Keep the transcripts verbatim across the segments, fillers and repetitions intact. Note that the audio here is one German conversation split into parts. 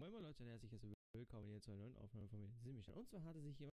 Moin Moin Leute und herzlich willkommen hier zu einer neuen Aufnahme von mir, Simichan. Und zwar hatte sich jemand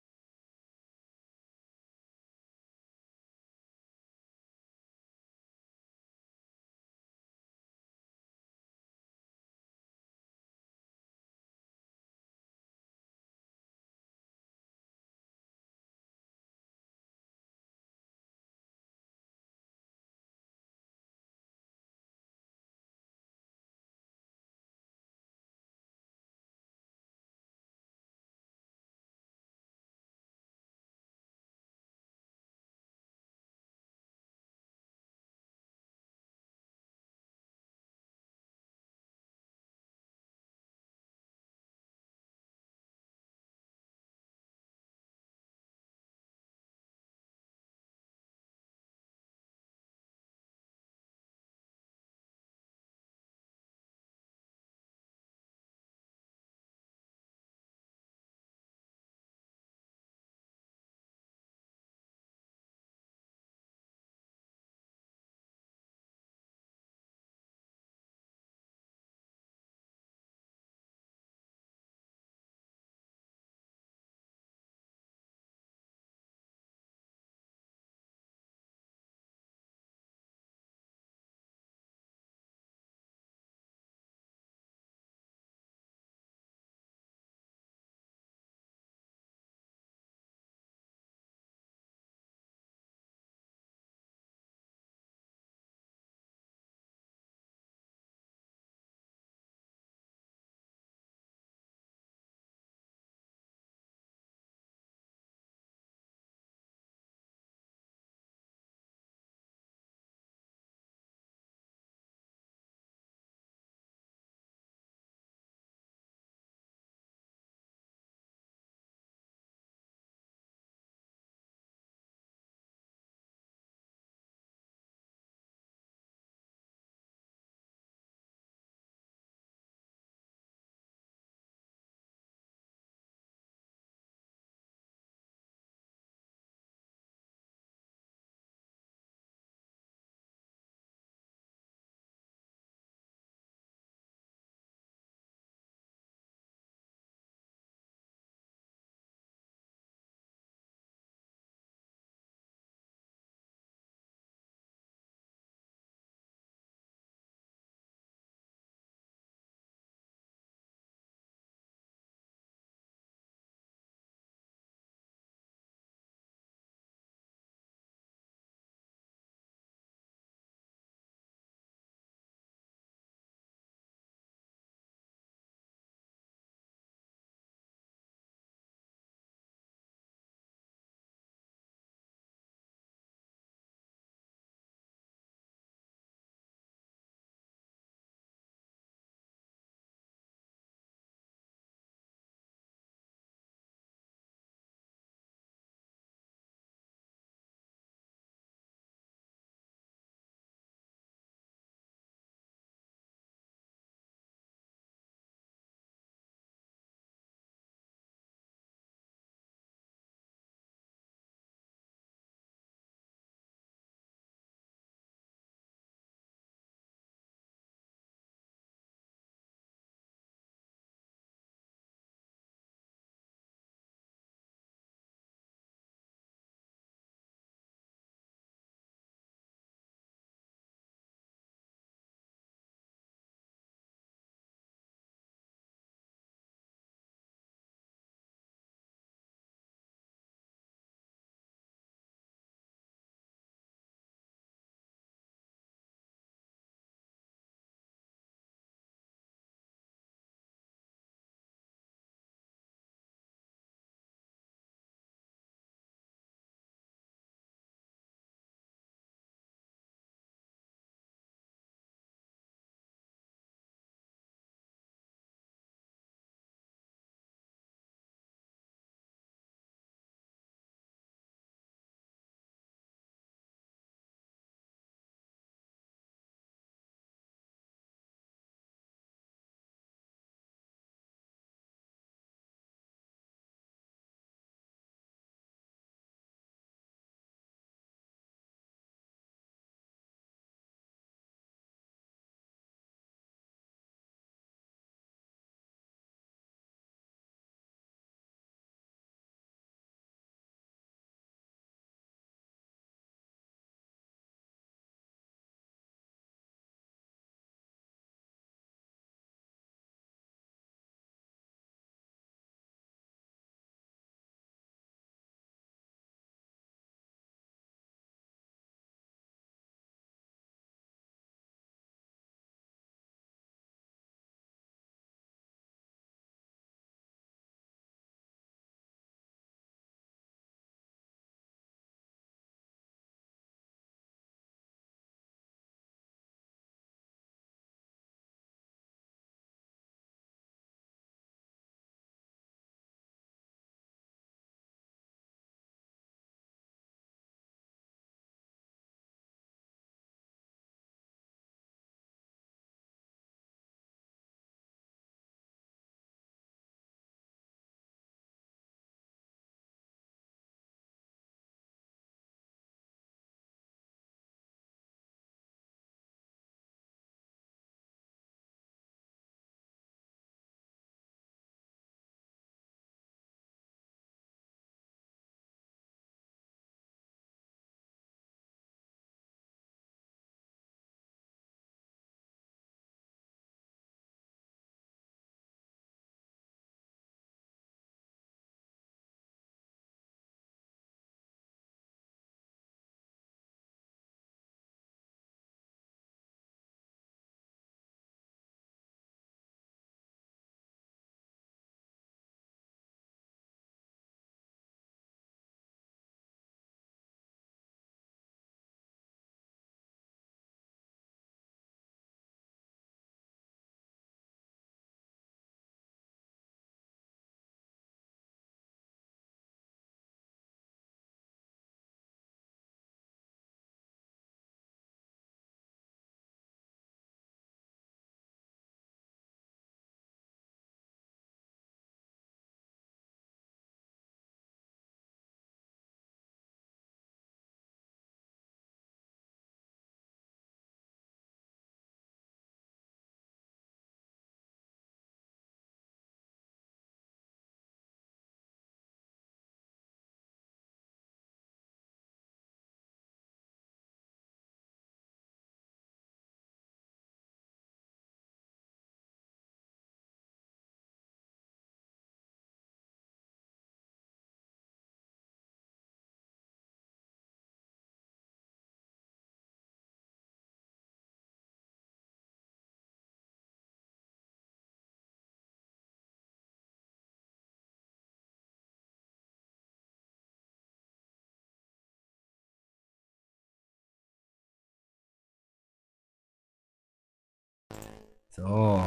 So.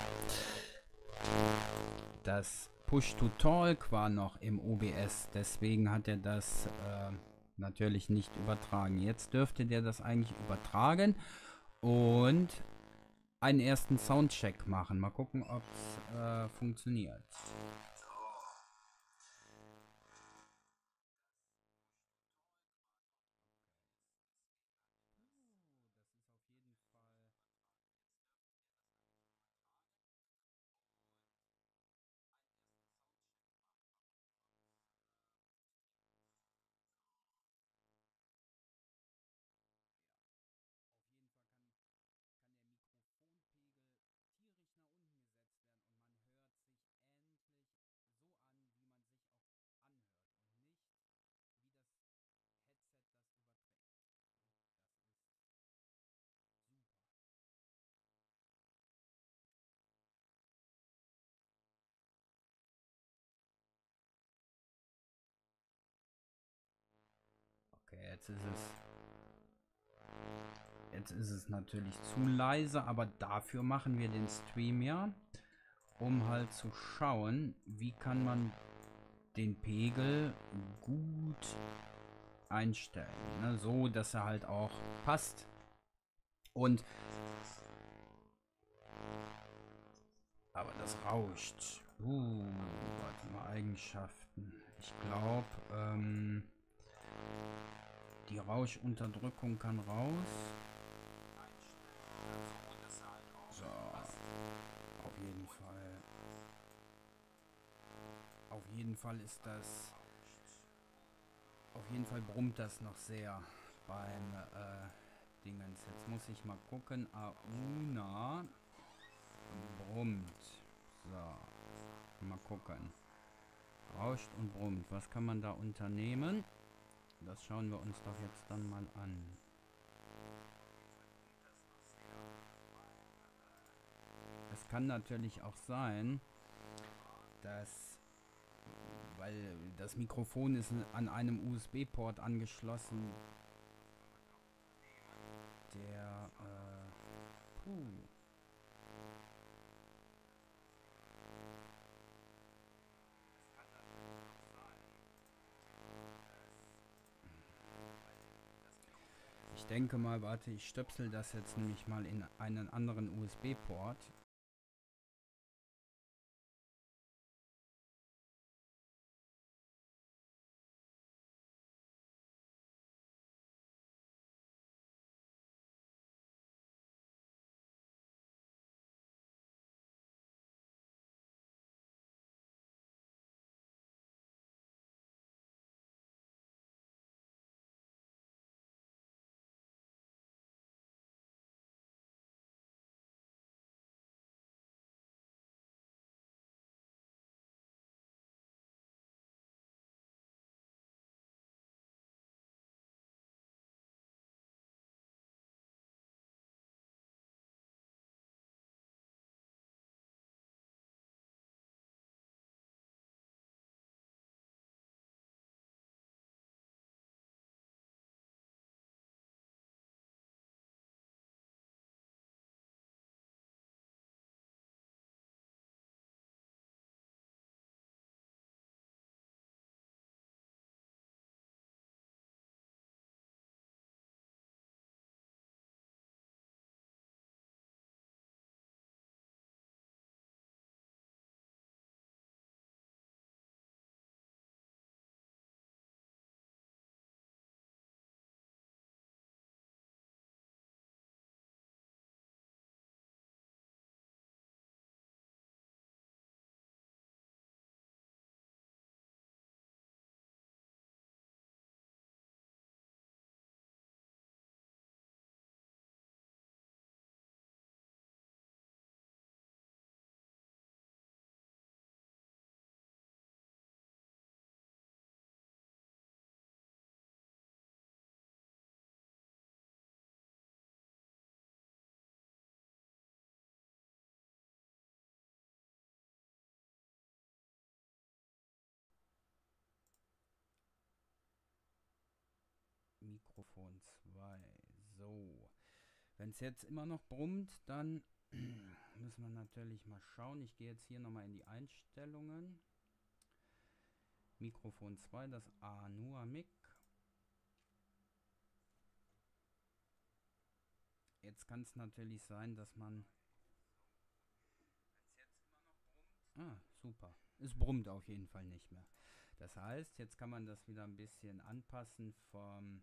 Das Push-to-Talk war noch im O B S, deswegen hat er das äh, natürlich nicht übertragen. Jetzt dürfte der das eigentlich übertragen und einen ersten Soundcheck machen. Mal gucken, ob es äh, funktioniert. Okay, jetzt ist es. Jetzt ist es natürlich zu leise, aber dafür machen wir den Stream ja, um halt zu schauen, wie kann man den Pegel gut einstellen, ne? So, dass er halt auch passt. Und aber das rauscht. Uh, warte mal, Eigenschaften. Ich glaube, ähm, die Rauschunterdrückung kann raus. So, auf jeden Fall. Auf jeden Fall ist das. Auf jeden Fall brummt das noch sehr beim äh, Dingens. Jetzt muss ich mal gucken. Auna brummt. So, mal gucken. Rauscht und brummt. Was kann man da unternehmen? Das schauen wir uns doch jetzt dann mal an. Es kann natürlich auch sein, dass, weil das Mikrofon ist an einem U S B-Port angeschlossen, der, äh, puh. Ich denke mal, warte, ich stöpsel das jetzt nämlich mal in einen anderen U S B-Port. Mikrofon zwei. So. Wenn es jetzt immer noch brummt, dann Müssen wir natürlich mal schauen. Ich gehe jetzt hier nochmal in die Einstellungen. Mikrofon zwei, das Anua Mic. Jetzt kann es natürlich sein, dass man... Ah, super. Es brummt auf jeden Fall nicht mehr. Das heißt, jetzt kann man das wieder ein bisschen anpassen vom,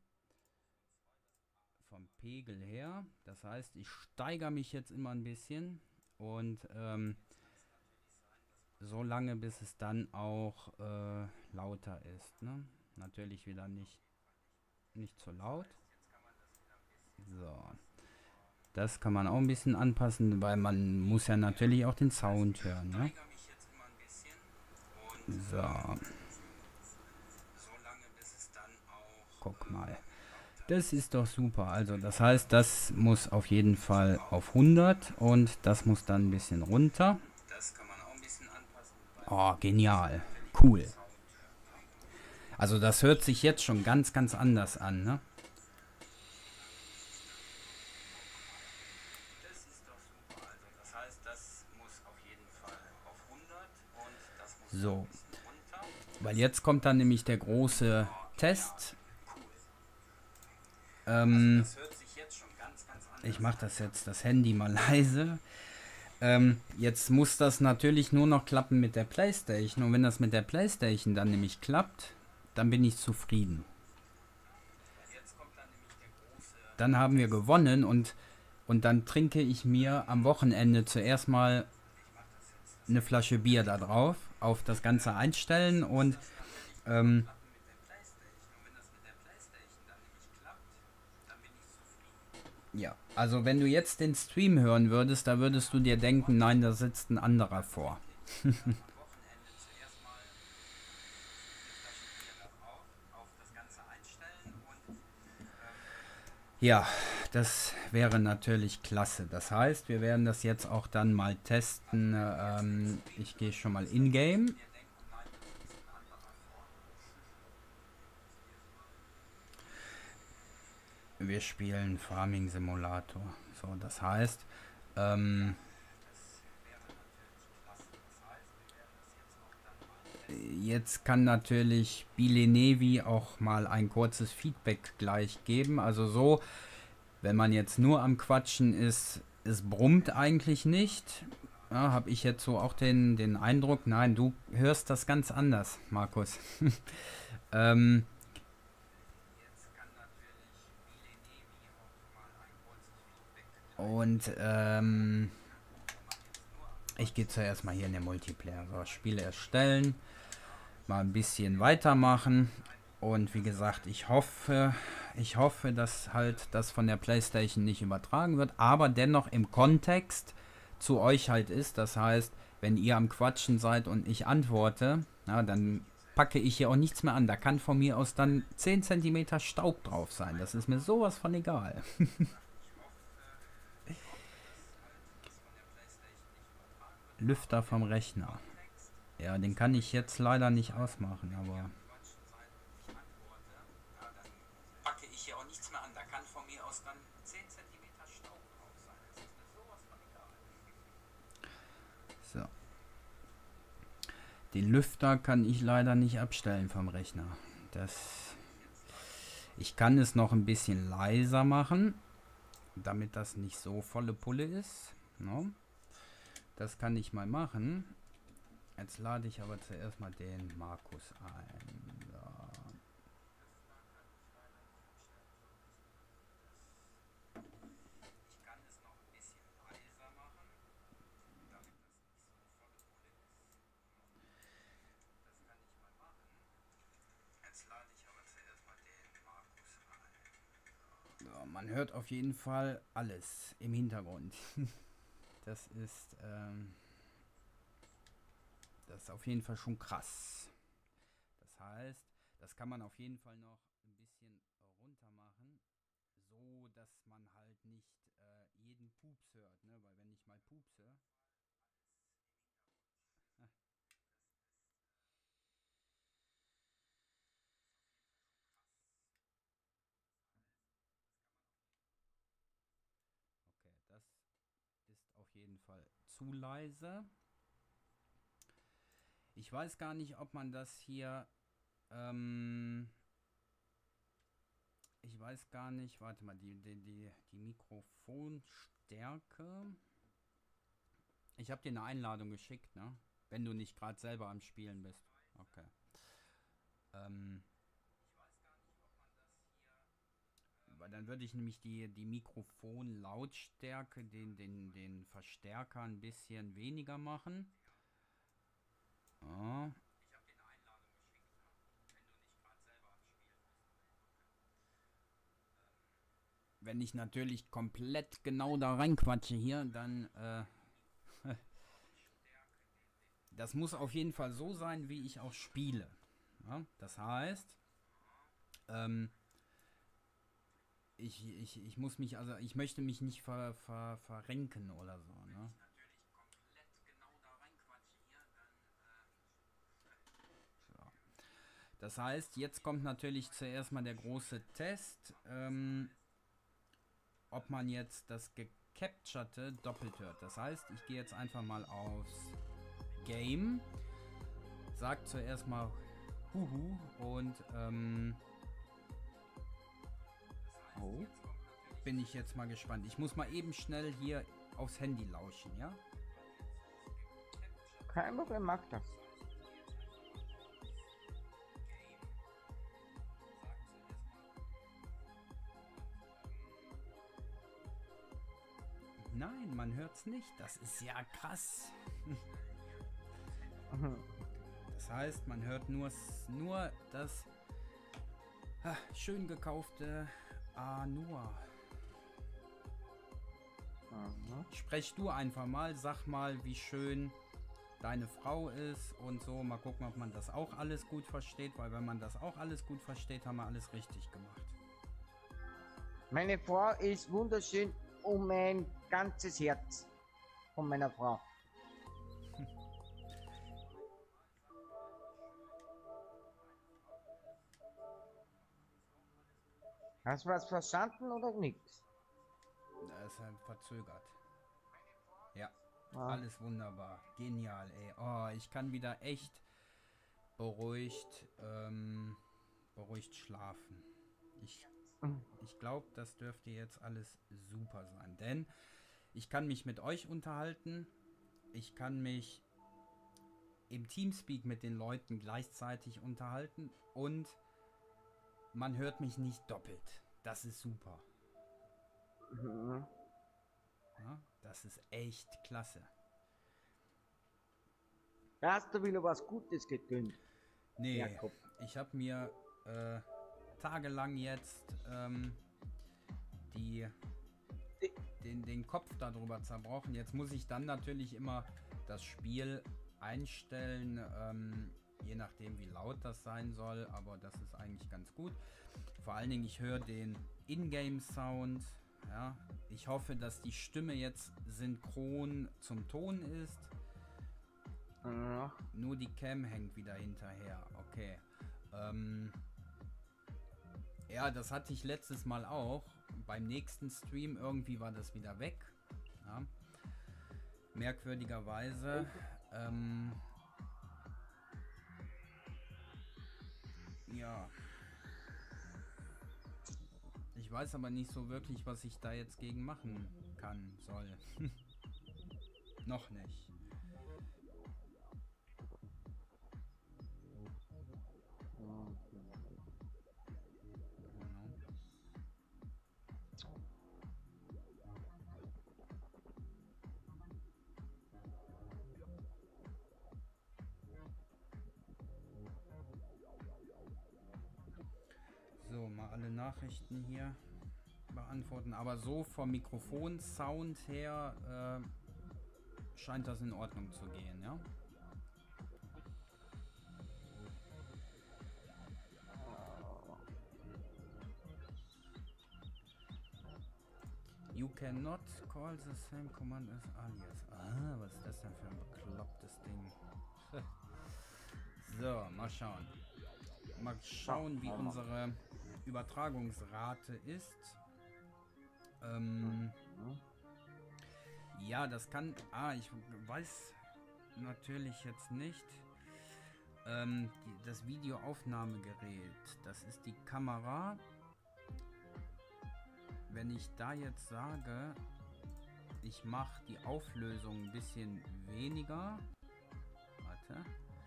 vom Pegel her. Das heißt, ich steigere mich jetzt immer ein bisschen und ähm, so lange, bis es dann auch äh, lauter ist. Ne? Natürlich wieder nicht, nicht zu laut. So. Das kann man auch ein bisschen anpassen, weil man muss ja natürlich auch den Sound hören. Ne? So. Guck mal. Das ist doch super. Also das heißt, das muss auf jeden Fall auf hundert und das muss dann ein bisschen runter. Oh, genial. Cool. Also das hört sich jetzt schon ganz, ganz anders an, ne? So. Weil jetzt kommt dann nämlich der große Test. Ähm, ich mache das jetzt, das Handy mal leise. Ähm, jetzt muss das natürlich nur noch klappen mit der PlayStation. Und wenn das mit der PlayStation dann nämlich klappt, dann bin ich zufrieden. Dann haben wir gewonnen und, und dann trinke ich mir am Wochenende zuerst mal eine Flasche Bier da drauf, auf das Ganze einstellen und ähm, ja, also wenn du jetzt den Stream hören würdest, da würdest du dir denken, nein, da sitzt ein anderer vor. Ja, das wäre natürlich klasse. Das heißt, wir werden das jetzt auch dann mal testen. Ähm, ich gehe schon mal in-game. Wir spielen Farming Simulator. So, das heißt, ähm, jetzt kann natürlich Bile Nevi auch mal ein kurzes Feedback gleich geben. Also so, wenn man jetzt nur am Quatschen ist, es brummt eigentlich nicht. Ja, habe ich jetzt so auch den, den Eindruck. Nein, du hörst das ganz anders, Markus. ähm, und ähm, ich gehe zuerst mal hier in den Multiplayer. So, Spiele erstellen. Mal ein bisschen weitermachen. Und wie gesagt, ich hoffe, ich hoffe, dass halt das von der PlayStation nicht übertragen wird, aber dennoch im Kontext zu euch halt ist. Das heißt, wenn ihr am Quatschen seid und ich antworte, na, dann packe ich hier auch nichts mehr an. Da kann von mir aus dann zehn Zentimeter Staub drauf sein. Das ist mir sowas von egal. Lüfter vom Rechner. Ja, den kann ich jetzt leider nicht ausmachen, aber... Packe ich hier auch nichts mehr an. Da kann von mir aus dann zehn Zentimeter Staub drauf sein. Das ist mir sowas von egal. So. Den Lüfter kann ich leider nicht abstellen vom Rechner. Das... Ich kann es noch ein bisschen leiser machen, damit das nicht so volle Pulle ist. No? Das kann ich mal machen. Jetzt lade ich aber zuerst mal den Markus ein. So. Ich kann es noch ein bisschen leiser machen, damit das nicht so volle Pulle ist. Das kann ich mal machen. Jetzt lade ich aber zuerst mal den Markus ein. So, man hört auf jeden Fall alles im Hintergrund. Das ist, ähm, das ist auf jeden Fall schon krass. Das heißt, das kann man auf jeden Fall noch ein bisschen runter machen, so dass man halt nicht äh, jeden Pups hört, ne? Weil wenn ich mal Pups höre, okay, das ist auf jeden jeden Fall zu leise. Ich weiß gar nicht, ob man das hier... Ähm, ich weiß gar nicht... Warte mal, die, die, die, die Mikrofonstärke... Ich habe dir eine Einladung geschickt, ne? Wenn du nicht gerade selber am Spielen bist. Okay. Ähm... Weil dann würde ich nämlich die, die Mikrofonlautstärke, den, den, den Verstärker ein bisschen weniger machen. Oh. Wenn ich natürlich komplett genau da reinquatsche hier, dann äh, das muss auf jeden Fall so sein, wie ich auch spiele. Ja? Das heißt, ähm, Ich, ich, ich muss mich, also ich möchte mich nicht ver, ver, verrenken oder so, ne? So. Das heißt, jetzt kommt natürlich zuerst mal der große Test, ähm, ob man jetzt das gecapturete doppelt hört. Das heißt, ich gehe jetzt einfach mal aufs Game, sag zuerst mal Huhu und ähm, oh. Bin ich jetzt mal gespannt. Ich muss mal eben schnell hier aufs Handy lauschen, ja? Kein Problem, mach das. Nein, man hört's nicht. Das ist ja krass. Das heißt, man hört nur, nur das ah, schön gekaufte Anua. Mhm. Sprech du einfach mal, sag mal, wie schön deine Frau ist und so. Mal gucken, ob man das auch alles gut versteht, weil wenn man das auch alles gut versteht, haben wir alles richtig gemacht. Meine Frau ist wunderschön um mein ganzes Herz von meiner Frau. Hast du was verstanden oder nichts? Das ist halt verzögert. Ja, Ah. alles wunderbar. Genial, ey. Oh, ich kann wieder echt beruhigt, ähm, beruhigt schlafen. Ich, ich glaube, das dürfte jetzt alles super sein. Denn ich kann mich mit euch unterhalten. Ich kann mich im Teamspeak mit den Leuten gleichzeitig unterhalten. Und man hört mich nicht doppelt. Das ist super. Mhm. Ja, das ist echt klasse. Da hast du wieder was Gutes getan. Nee, Jakob. ich habe mir äh, tagelang jetzt ähm, die, den, den Kopf darüber zerbrochen. Jetzt muss ich dann natürlich immer das Spiel einstellen, ähm, je nachdem wie laut das sein soll, aber das ist eigentlich ganz gut. Vor allen Dingen, ich höre den Ingame-Sound. Ja, ich hoffe, dass die Stimme jetzt synchron zum Ton ist. Ja. Nur die Cam hängt wieder hinterher. Okay. Ähm ja, das hatte ich letztes Mal auch. Beim nächsten Stream irgendwie war das wieder weg. Ja. Merkwürdigerweise. Ähm ja. Ich weiß aber nicht so wirklich, was ich da jetzt gegen machen kann, soll. Noch nicht. So, mal alle Nachrichten hier beantworten. Aber so vom Mikrofonsound her äh, scheint das in Ordnung zu gehen, ja? You cannot call the same command as alias. Ah, was ist das denn für ein beklopptes Ding? So, mal schauen. Mal schauen, wie unsere Übertragungsrate ist. Ähm, Ja, das kann... Ah, ich weiß natürlich jetzt nicht. Ähm, die, das Videoaufnahmegerät, das ist die Kamera. Wenn ich da jetzt sage, ich mache die Auflösung ein bisschen weniger. Warte.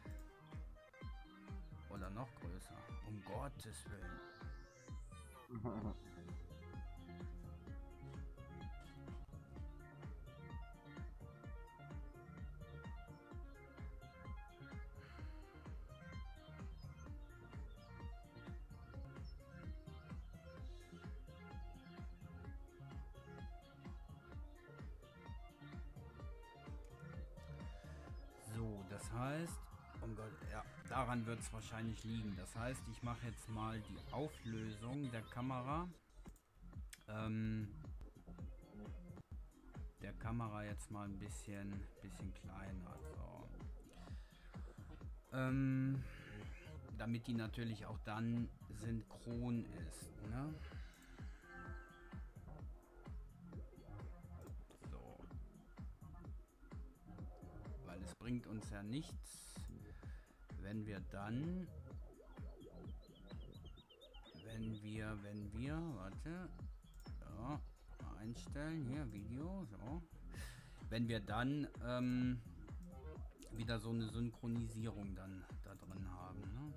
Oder noch größer. Um Gottes Willen. So, das heißt, oh Gott, ja, daran wird es wahrscheinlich liegen. Das heißt, ich mache jetzt mal die Auflösung der Kamera. Ähm, der Kamera jetzt mal ein bisschen, bisschen kleiner. So. Ähm, damit die natürlich auch dann synchron ist, ne? So. Weil es bringt uns ja nichts, wenn wir dann, wenn wir, wenn wir, warte, ja, einstellen, hier, Video, so. Wenn wir dann ähm, wieder so eine Synchronisierung dann da drin haben, ne?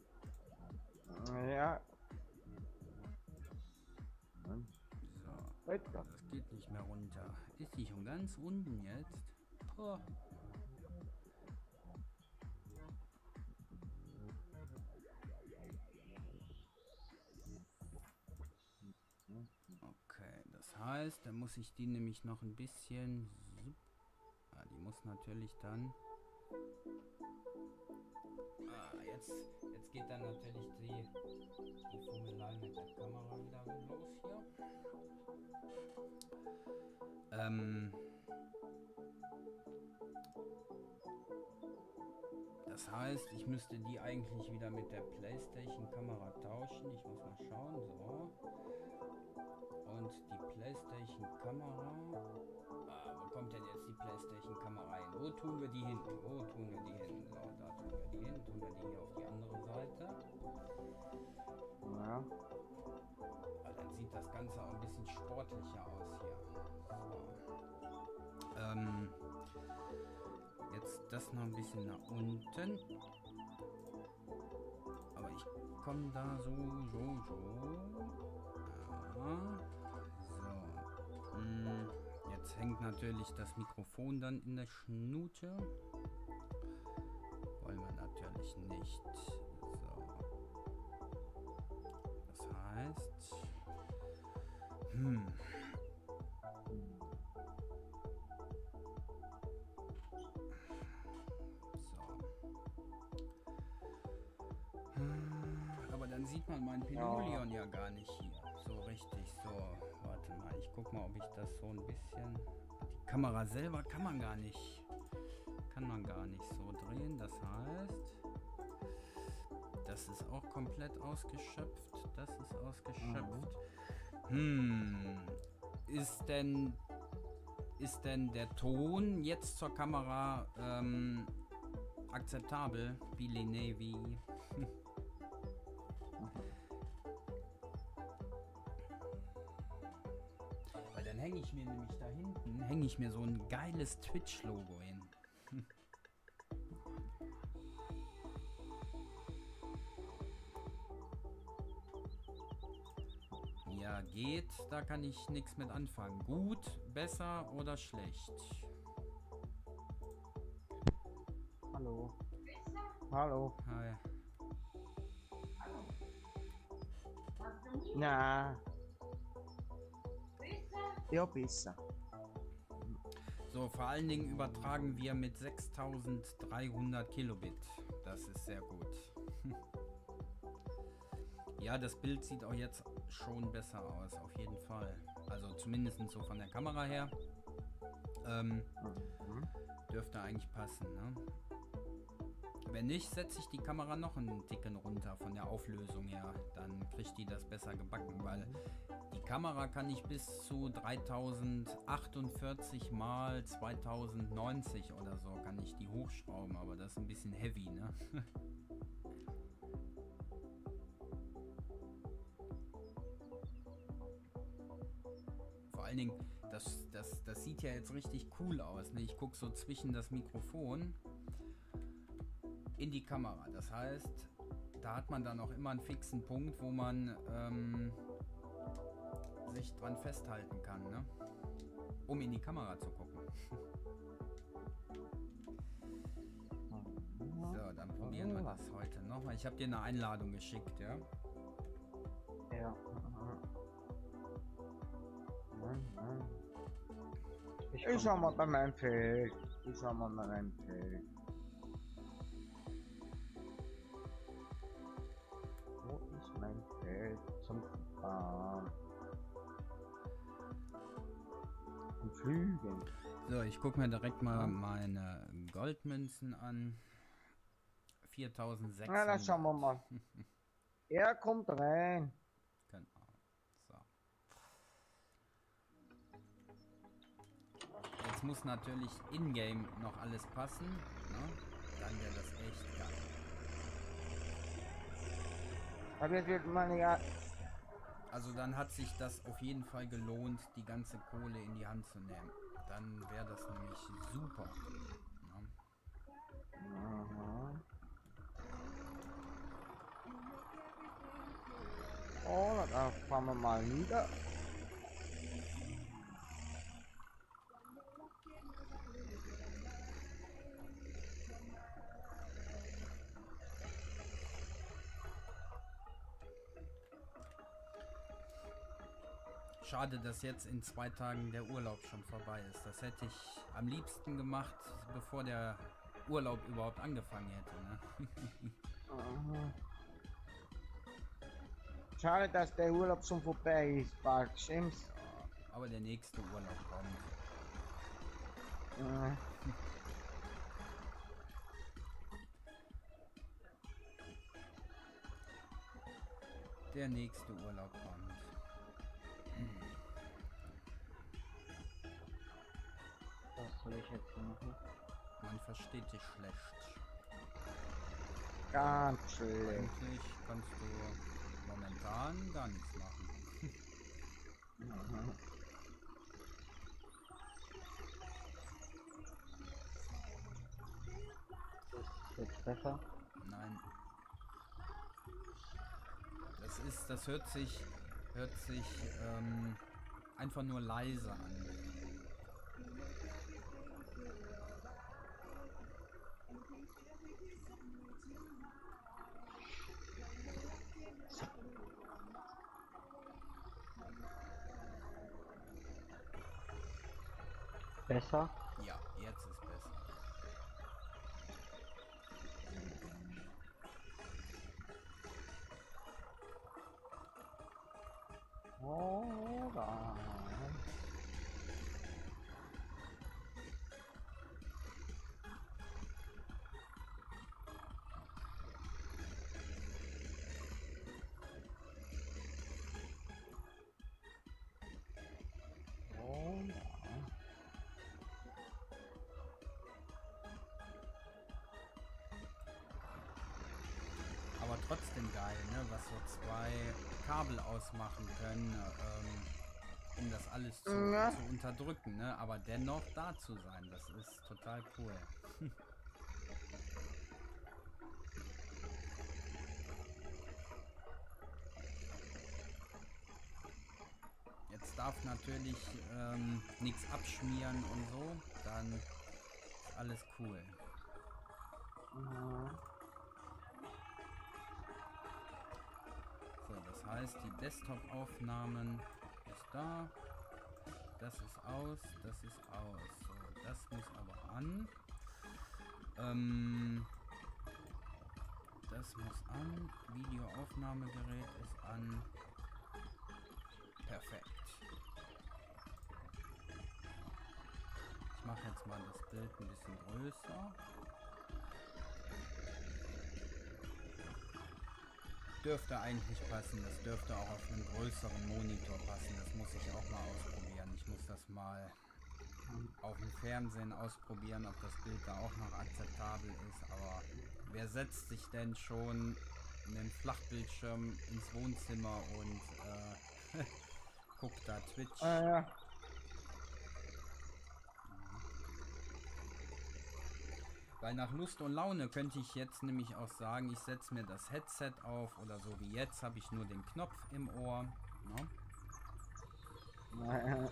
Ja. So, das geht nicht mehr runter. Ist die schon ganz unten jetzt? Puh. Okay, das heißt, da muss ich die nämlich noch ein bisschen... Ah, die muss natürlich dann... Ah, jetzt, jetzt geht dann natürlich die, die Fummelei mit der Kamera wieder los hier. Ähm... Das heißt, ich müsste die eigentlich wieder mit der PlayStation-Kamera tauschen. Ich muss mal schauen, so. Und die PlayStation-Kamera... Ah, wo kommt denn jetzt die PlayStation-Kamera hin? Wo tun wir die hin? Wo tun wir die hin? So, da tun wir die hin. Tun wir die hier auf die andere Seite. Ja. Weil dann sieht das Ganze auch ein bisschen sportlicher aus hier. So. Ähm... Jetzt das noch ein bisschen nach unten. Aber ich komme da so, so, so. Ja. So. Hm. Jetzt hängt natürlich das Mikrofon dann in der Schnute. Wollen wir natürlich nicht. So. Das heißt... Hm... Dann sieht man mein Pinoleon ja. ja gar nicht hier. So richtig, so. Warte mal, ich guck mal, ob ich das so ein bisschen... Die Kamera selber kann man gar nicht... Kann man gar nicht so drehen. Das heißt... Das ist auch komplett ausgeschöpft. Das ist ausgeschöpft. Mhm. Hm. Ist denn... Ist denn der Ton jetzt zur Kamera ähm, akzeptabel? Billy Navy. Hänge ich mir nämlich da hinten, hänge ich mir so ein geiles Twitch-Logo hin. Ja, geht, da kann ich nichts mit anfangen. Gut, besser oder schlecht? Hallo. Hallo. Hi. Na. Ja, besser. So, vor allen Dingen übertragen wir mit sechstausenddreihundert Kilobit. Das ist sehr gut. Ja, das Bild sieht auch jetzt schon besser aus, auf jeden Fall. Also zumindest so von der Kamera her. Ähm, mhm. Dürfte eigentlich passen, ne? Wenn nicht, setze ich die Kamera noch einen Ticken runter von der Auflösung her. Dann kriegt die das besser gebacken, weil die Kamera kann ich bis zu dreitausendachundvierzig mal zweitausendneunzig oder so kann ich die hochschrauben, aber das ist ein bisschen heavy, ne? Vor allen Dingen, das, das, das sieht ja jetzt richtig cool aus, ne? Ich gucke so zwischen das Mikrofon in die Kamera. Das heißt, da hat man dann auch immer einen fixen Punkt, wo man ähm, sich dran festhalten kann, ne? Um in die Kamera zu gucken. So, dann probieren wir das heute nochmal. Ich habe dir eine Einladung geschickt, ja? Ja. Ich, ich schau mal bei meinem Feld. Ich schau mal bei meinem Feld. Wo ist mein Feld zum Fahren? Zum Flügen. So, ich gucke mir direkt mal meine Goldmünzen an. viertausendsechshundert. Na, dann schauen wir mal. Er kommt rein. Genau. So. Jetzt muss natürlich in-game noch alles passen. Ne? Dann wäre das echt geil. Aber jetzt wird man ja. Also dann hat sich das auf jeden Fall gelohnt, die ganze Kohle in die Hand zu nehmen. Dann wäre das nämlich super. Ne? Mhm. Oh, dann fahren wir mal nieder. Schade, dass jetzt in zwei Tagen der Urlaub schon vorbei ist. Das hätte ich am liebsten gemacht, bevor der Urlaub überhaupt angefangen hätte. Ne? Mhm. Schade, dass der Urlaub schon vorbei ist, bald, stimmt's? Ja, aber der nächste Urlaub kommt. Mhm. Der nächste Urlaub kommt. Was soll ich jetzt machen? Man versteht dich schlecht. Ganz schlecht. Eigentlich kannst du momentan gar nichts machen. Mhm. Ist jetzt besser? Nein. Das ist, das hört sich, hört sich ähm, einfach nur leise an. Besser? Ja, jetzt ist besser. Oh, da. Oh, da. Aber trotzdem geil, ne? Was so zwei Kabel ausmachen können, ähm, um das alles zu, Ja. zu unterdrücken, ne? Aber dennoch da zu sein, das ist total cool. Jetzt darf natürlich ähm, nichts abschmieren und so, dann ist alles cool. Mhm. So, das heißt, die Desktop-Aufnahmen ist da. Das ist aus, das ist aus. So, das muss aber an. Ähm, das muss an. Videoaufnahmegerät ist an. Perfekt. Ich mache jetzt mal das Bild ein bisschen größer. dürfte eigentlich passen. Das dürfte auch auf einem größeren Monitor passen. Das muss ich auch mal ausprobieren. Ich muss das mal auf dem Fernsehen ausprobieren, ob das Bild da auch noch akzeptabel ist. Aber wer setzt sich denn schon einen Flachbildschirm ins Wohnzimmer und äh, guckt da Twitch? Ah, ja. Weil nach Lust und Laune könnte ich jetzt nämlich auch sagen, ich setze mir das Headset auf oder so wie jetzt habe ich nur den Knopf im Ohr. Ne?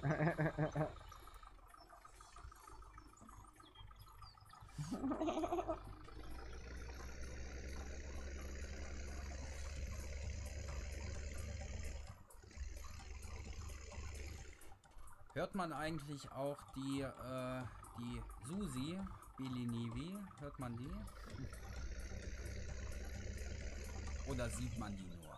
Hört man eigentlich auch die, äh, die Susi Belinivi? Hört man die? Oder sieht man die nur?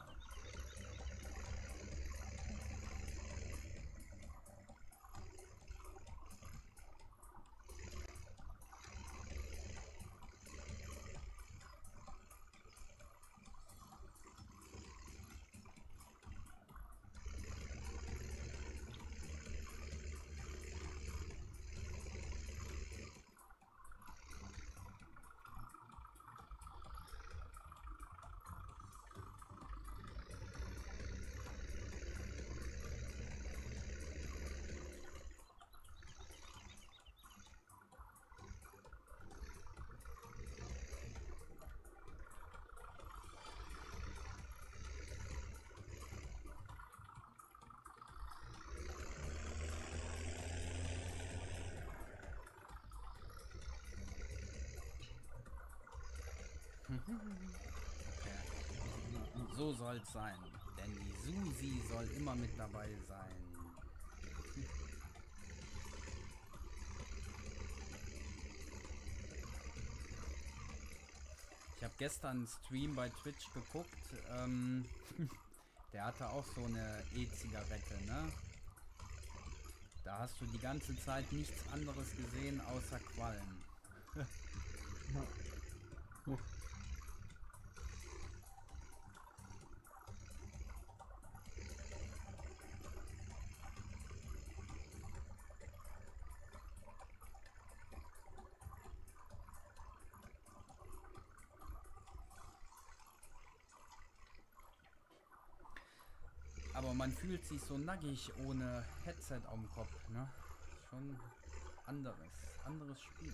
Okay. So soll es sein, denn die Susi soll immer mit dabei sein. Ich habe gestern einen Stream bei Twitch geguckt, ähm, der hatte auch so eine E-Zigarette, ne? Da hast du die ganze Zeit nichts anderes gesehen außer Qualm. Aber man fühlt sich so nackig ohne Headset am Kopf, ne? Schon anderes, anderes Spiel.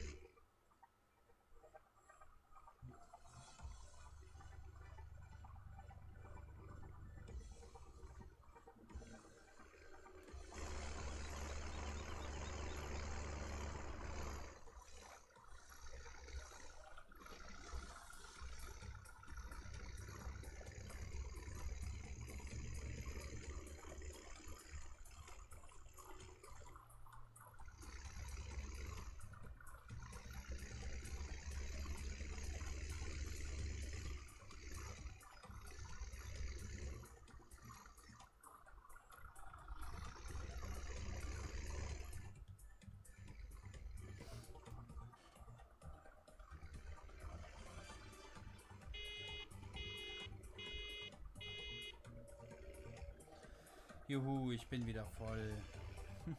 Juhu, ich bin wieder voll. Hm.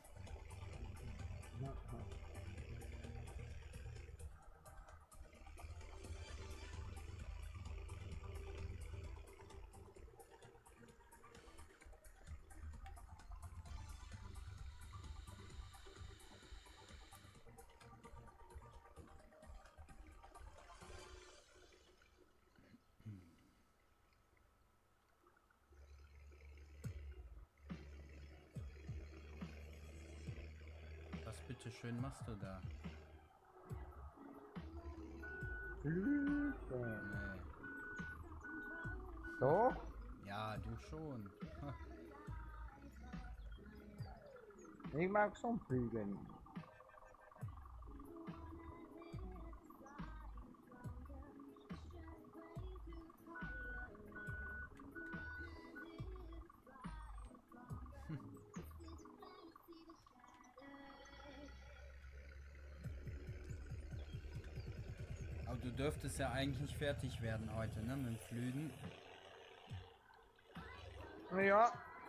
Bitte schön machst du da? Blüten. Nee. Doch? Ja, du schon. Ich mag schon Flügen. Du dürftest ja eigentlich fertig werden heute, ne, mit dem Flügen. Ja.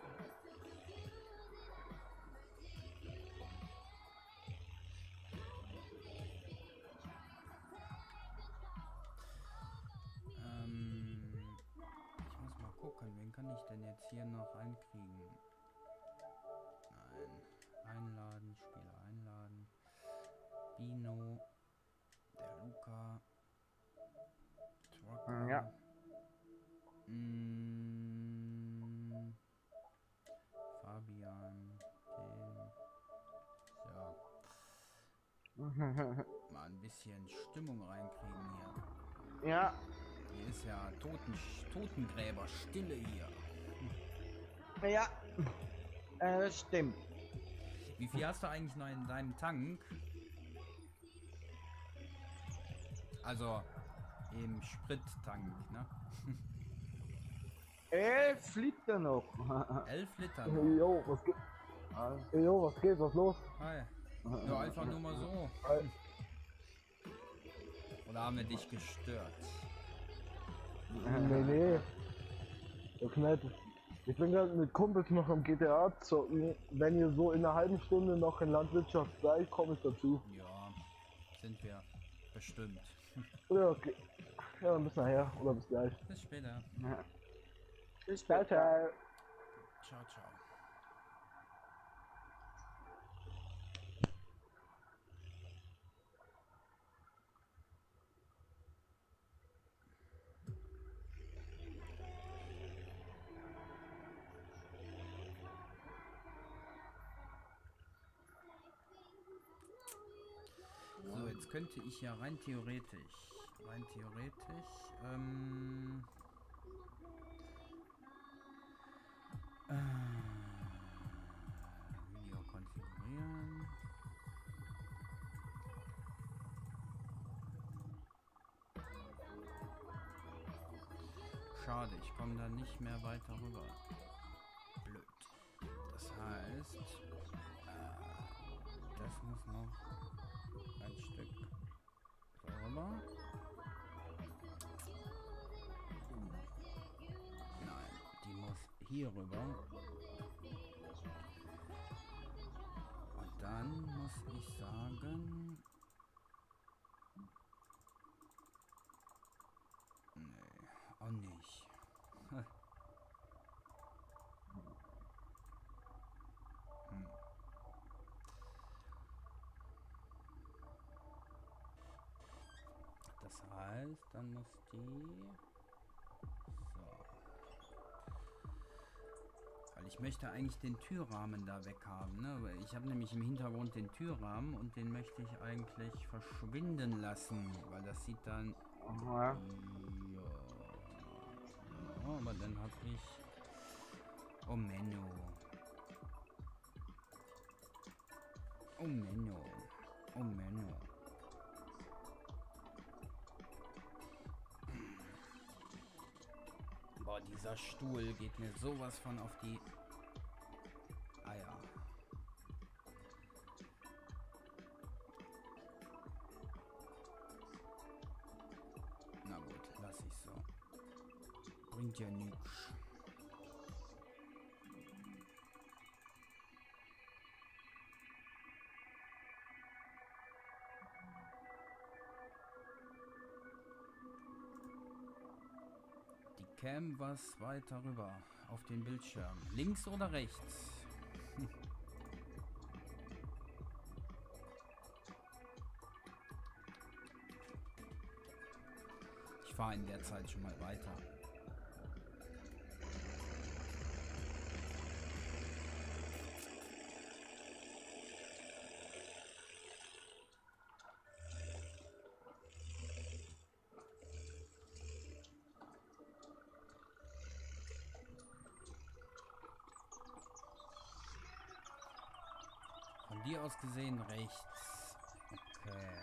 Ähm, ich muss mal gucken, wen kann ich denn jetzt hier noch einkriegen? Nein. Einladen, Spieler einladen. Bino. Der Luca. Trucker. Ja. Mm, Fabian. Den. So. Mal ein bisschen Stimmung reinkriegen hier. Ja. Hier ist ja Toten, Totengräber, Stille hier. Ja. Äh, das stimmt. Wie viel hast du eigentlich noch in deinem Tank? Also im Sprittank, ne? Elf Liter noch. Elf Liter Hey, noch. yo, was geht? Hey, yo, was geht? Was los? Hi. Ja, einfach nur mal so. Hi. Oder haben wir dich gestört? Nee, nee. Das nicht. Ich bin gerade mit Kumpels noch am G T A zocken. Wenn ihr so in einer halben Stunde noch in Landwirtschaft seid, komme ich dazu. Ja, sind wir. Bestimmt. Oder okay. Ja, bis nachher. Oder bis gleich. Bis später. Bis Ciao, später. ciao. Ciao, ciao. So, jetzt könnte ich ja rein theoretisch, rein theoretisch, ähm, äh, Video konfigurieren. Schade, ich komme da nicht mehr weiter rüber. Blöd. Das heißt, äh, das muss noch ein Stück so rüber. Nein, die muss hier rüber. Und dann muss ich sagen... Nee, auch nicht. Hm. Das heißt, dann muss die... So. Weil ich möchte eigentlich den Türrahmen da weghaben, ne? Weil ich habe nämlich im Hintergrund den Türrahmen und den möchte ich eigentlich verschwinden lassen, weil das sieht dann... Ja. Ja, ja, aber dann habe ich... Oh Menno. Oh Menno. Oh Menno. Boah, dieser Stuhl geht mir sowas von auf die Eier. Na gut, lass ich so. Bringt ja nichts. Die Cam was weiter rüber auf den Bildschirm. Links oder rechts? Hm. Ich fahre in der Zeit schon mal weiter. Von dir aus gesehen rechts. Okay.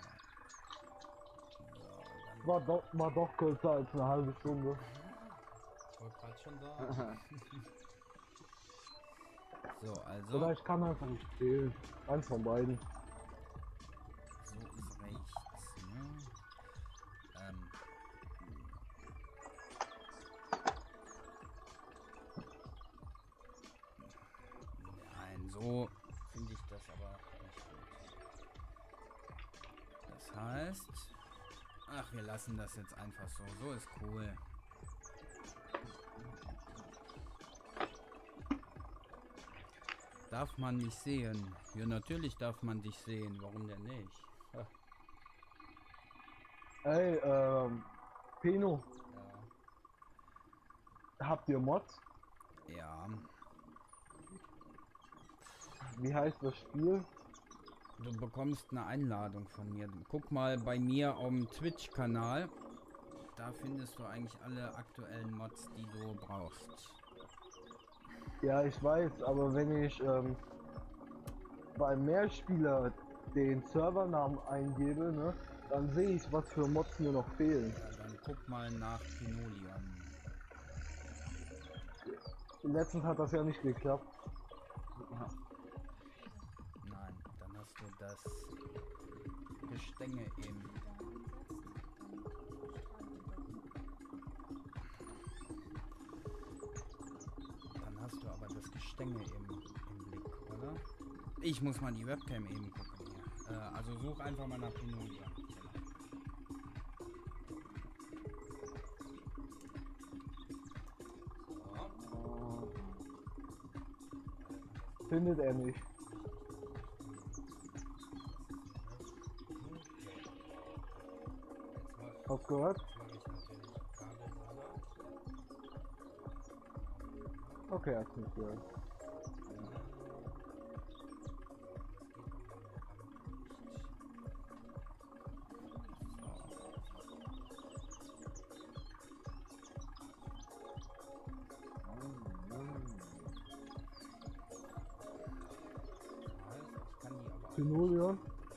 So, dann War doch, war doch kürzer als eine halbe Stunde. ich wollte gerade schon sagen. So, also. Oder ich kann einfach nicht spielen. Eins von beiden. So ist rechts, ne? Ähm. So finde ich das aber nicht gut. Das heißt... Ach, wir lassen das jetzt einfach so. So ist cool. Darf man nicht sehen? Ja, natürlich darf man dich sehen. Warum denn nicht? Ha. Ey, ähm, Peno, Ja. habt ihr Mods? Ja. Wie heißt das Spiel? Du bekommst eine Einladung von mir. Guck mal bei mir auf dem Twitch-Kanal. Da findest du eigentlich alle aktuellen Mods, die du brauchst. Ja, ich weiß, aber wenn ich ähm, bei Mehrspieler den Servernamen eingebe, ne, dann sehe ich, was für Mods mir noch fehlen. Ja, dann guck mal nach Pinolion. Letztens hat das ja nicht geklappt. Nein, dann hast du das Gestänge eben. Dann hast du aber das Gestänge im, im Blick, oder? Ich muss mal die Webcam eben gucken hier. Äh, also such einfach mal nach Pinolion. Findet er nicht. Hast gehört? Okay, hat's nicht gehört. Pinolion?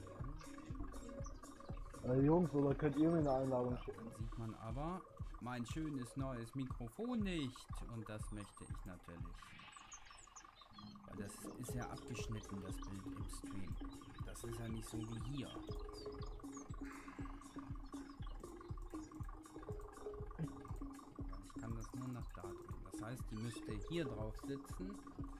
Äh, Jungs, oder könnt ihr mir eine Einladung schicken? Dann sieht man aber mein schönes neues Mikrofon nicht. Und das möchte ich natürlich. Weil das ist ja abgeschnitten, das Bild im Stream. Das ist ja nicht so wie hier. Ich kann das nur nach da drehen. Das heißt, die müsste hier drauf sitzen.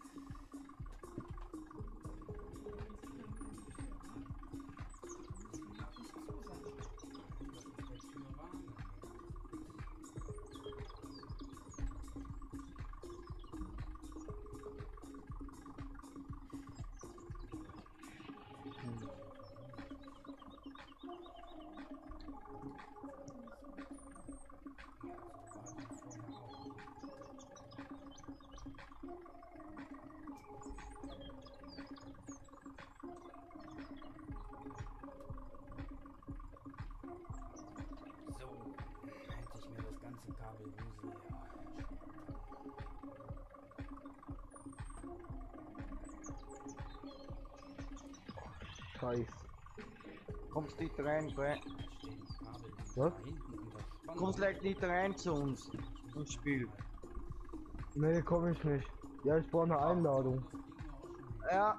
Scheiße. Kommst nicht rein, gell? Was? Kommst leicht nicht rein zu uns. Ins Spiel. Nee, komm ich nicht. Ja, ich brauche eine Einladung. Ja.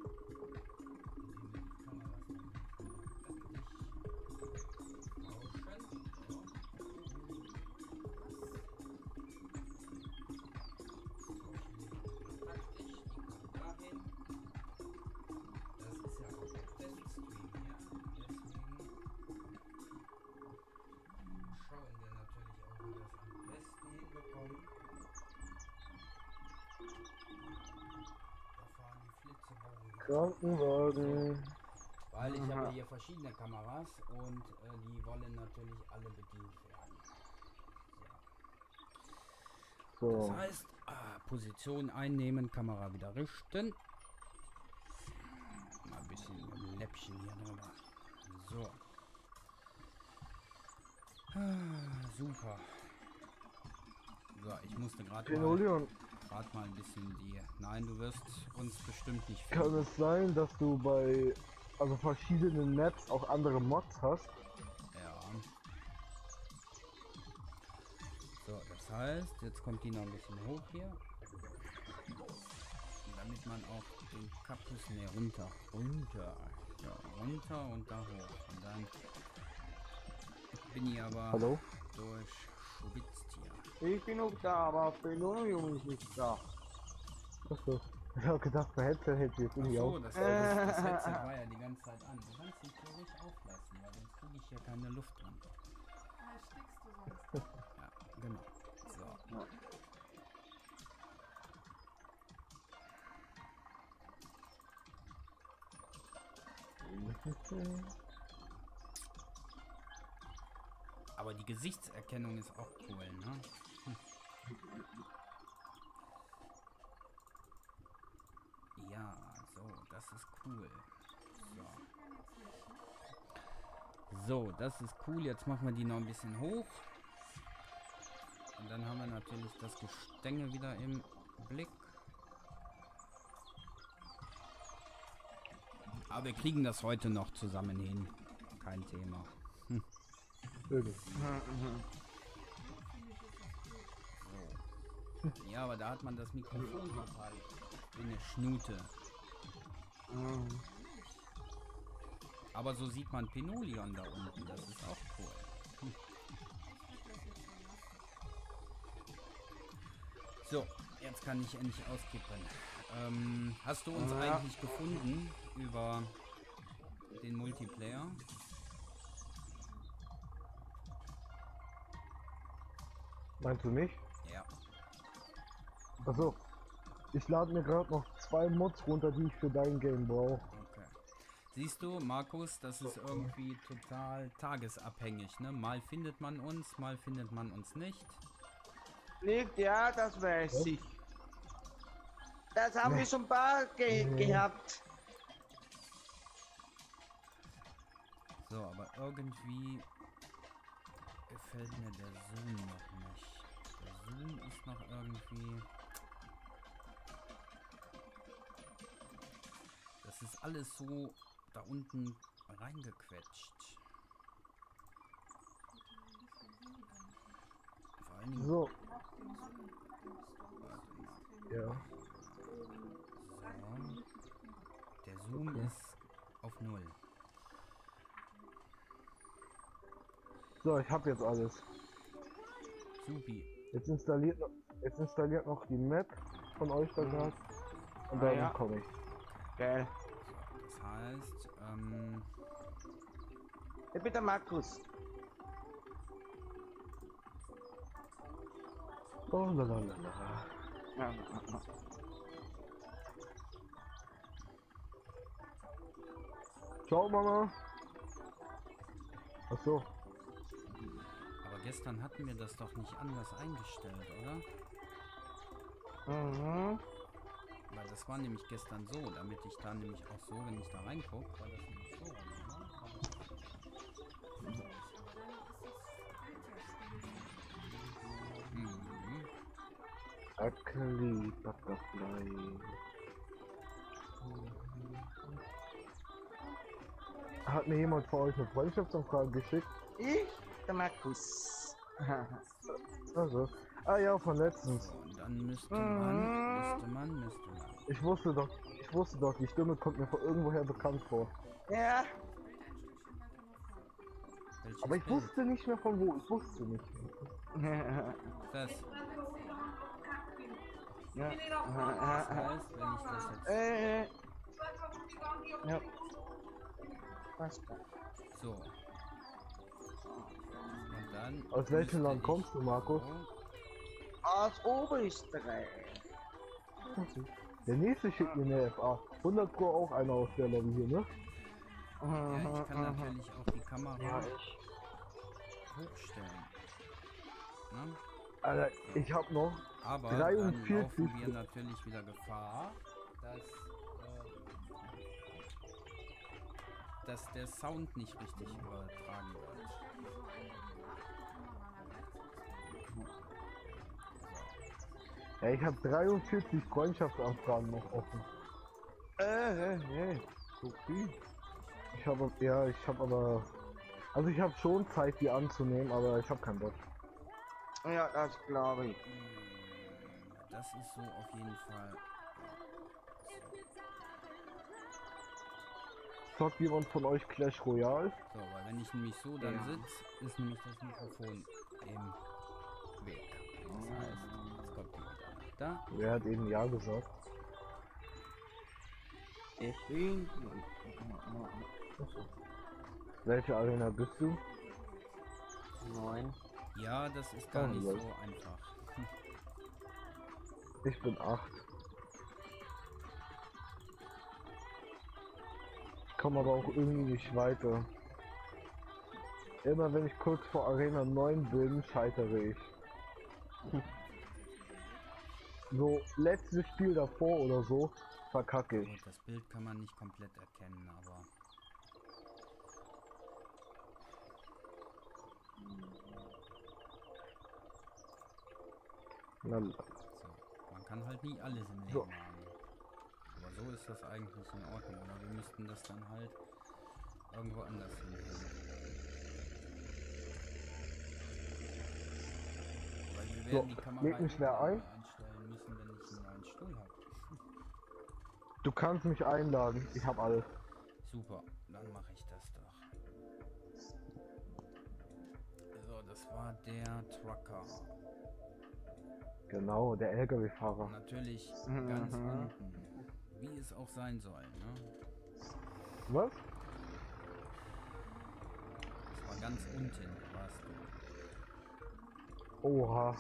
Krankenwagen. Weil ich habe hier verschiedene Kameras und äh, die wollen natürlich alle bedient werden. So. So. Das heißt, ah, Position einnehmen, Kamera wieder richten. Mal ein bisschen Läppchen hier drüber. So. Ah, super. So, ich musste gerade mal, Pinolion, grad mal ein bisschen die... Nein, du wirst uns bestimmt nicht kann finden. es sein, dass du bei also verschiedenen Maps auch andere Mods hast? Ja. So, das heißt, jetzt kommt die noch ein bisschen hoch hier. Damit man auch den Kapus mehr runter, runter, ja, runter und da hoch. Und dann bin ich aber Hallo? durchschwitzt hier. Ich bin noch da, aber Pinolion ist nicht da. Achso. Ich hab gedacht, mein Headset hätte jetzt Ach irgendwie so, auf. das, das, das Headset war ja die ganze Zeit an. Du kannst dich ruhig auflassen, weil sonst kriege ich hier keine Luft dran. Da stickst du sonst. Ja, genau. So. Aber die Gesichtserkennung ist auch cool, ne? Hm. Ja, so, das ist cool. So. So, das ist cool. Jetzt machen wir die noch ein bisschen hoch. Und dann haben wir natürlich das Gestänge wieder im Blick. Aber wir kriegen das heute noch zusammen hin. Kein Thema. Hm. Wirklich. So. Ja, aber da hat man das Mikrofon total in der Schnute. Aber so sieht man Pinolion da unten. Das ist auch cool. Hm. So, jetzt kann ich endlich auskippen. Ähm, hast du uns Ja. eigentlich gefunden über den Multiplayer? Meinst du mich? Ja. Achso. Ich lade mir gerade noch zwei Mods runter, die ich für dein Game brauche. Okay. Siehst du, Markus, das ist irgendwie total tagesabhängig, ne? Mal findet man uns, mal findet man uns nicht. Nicht, ja, das weiß ich. Das haben wir schon ein paar ge Nee. gehabt. So, aber irgendwie gefällt mir der Zoom noch nicht. Der Zoom ist noch irgendwie... Das ist alles so da unten reingequetscht. Vor allen Dingen... So, Warte mal. ja. So. Der Zoom Okay. ist auf null. So, ich habe jetzt alles. Supi. Jetzt installiert noch, jetzt installiert noch die Map von euch da gerade. Und Ah, dann ja. komme ich. Geil. So, das heißt, ähm, Ich bin der Markus. Oh, la, la, la, la. Ja. Ciao, Mama. Achso. aber gestern hatten wir das doch nicht anders eingestellt, oder? Mhm. Weil das war nämlich gestern so, damit ich da nämlich auch so, wenn ich da reingucke, war das nämlich so, oder? Mhm. Akli, Butterfly. Hat mir jemand von euch eine Freundschaftsanfrage geschickt? Ich, der Markus. Also. Ah ja, von letztens. So, und dann müsste man, müsste man, müsste man. Ich wusste doch, ich wusste doch, die Stimme kommt mir von irgendwoher bekannt vor. Ja, Welches Aber ich Bild? wusste nicht mehr von wo, ich wusste nicht. Das. ja. Das heißt, wenn ich das jetzt Äh, ja. Passt. so. Und dann. Aus welchem müsste Land ich kommst du, Markus? so- Aus Oberösterreich. Der nächste schickt mir eine F A. hundert Pro auch einer aus der Lobby hier, ne? Ja, ich kann natürlich auch die Kamera hochstellen. Ne? Alter, ich hab noch. Aber dreiundvierzig. dann laufen wir natürlich wieder Gefahr, dass, äh, dass der Sound nicht richtig übertragen wird. Ja, ich habe dreiundvierzig Freundschaftsanfragen noch offen. Äh, äh, So viel? Ich habe ja, ich habe aber. Also ich habe schon Zeit, die anzunehmen, aber ich habe keinen Bock. ja, das glaube ich. Hm, Das ist so auf jeden Fall. Zockt jemand von euch Clash Royale? So, weil wenn ich nämlich so dann Ja. sitze, ist nämlich das Mikrofon im Weg. Das heißt, jetzt kommt die wieder. Da. Wer hat eben Ja gesagt? Ich bin. Welche Arena bist du? Neun. Ja, das ist gar Oh, nicht Leute. so einfach. Ich bin acht. Ich komme aber auch irgendwie nicht weiter. Immer wenn ich kurz vor Arena neun bin, scheitere ich. So, letztes Spiel davor oder so, verkacke ich. Gut, das Bild kann man nicht komplett erkennen, aber... Na, So, man kann halt nie alles im Leben So. haben. Aber so ist das eigentlich in Ordnung. Oder wir müssten das dann halt irgendwo anders hinbringen. Weil wir So, werden die Kamera leg mich wer irgendwann ein? mal einstellen müssen, wenn ich einen neuen Stuhl habe. du kannst mich einladen, ich habe alles. Super, dann mache ich das doch. So, das war der Trucker. Genau, der L K W-Fahrer. Natürlich Mhm. ganz unten. Wie es auch sein soll, ne? Was? Das war ganz unten, warst du. Oha.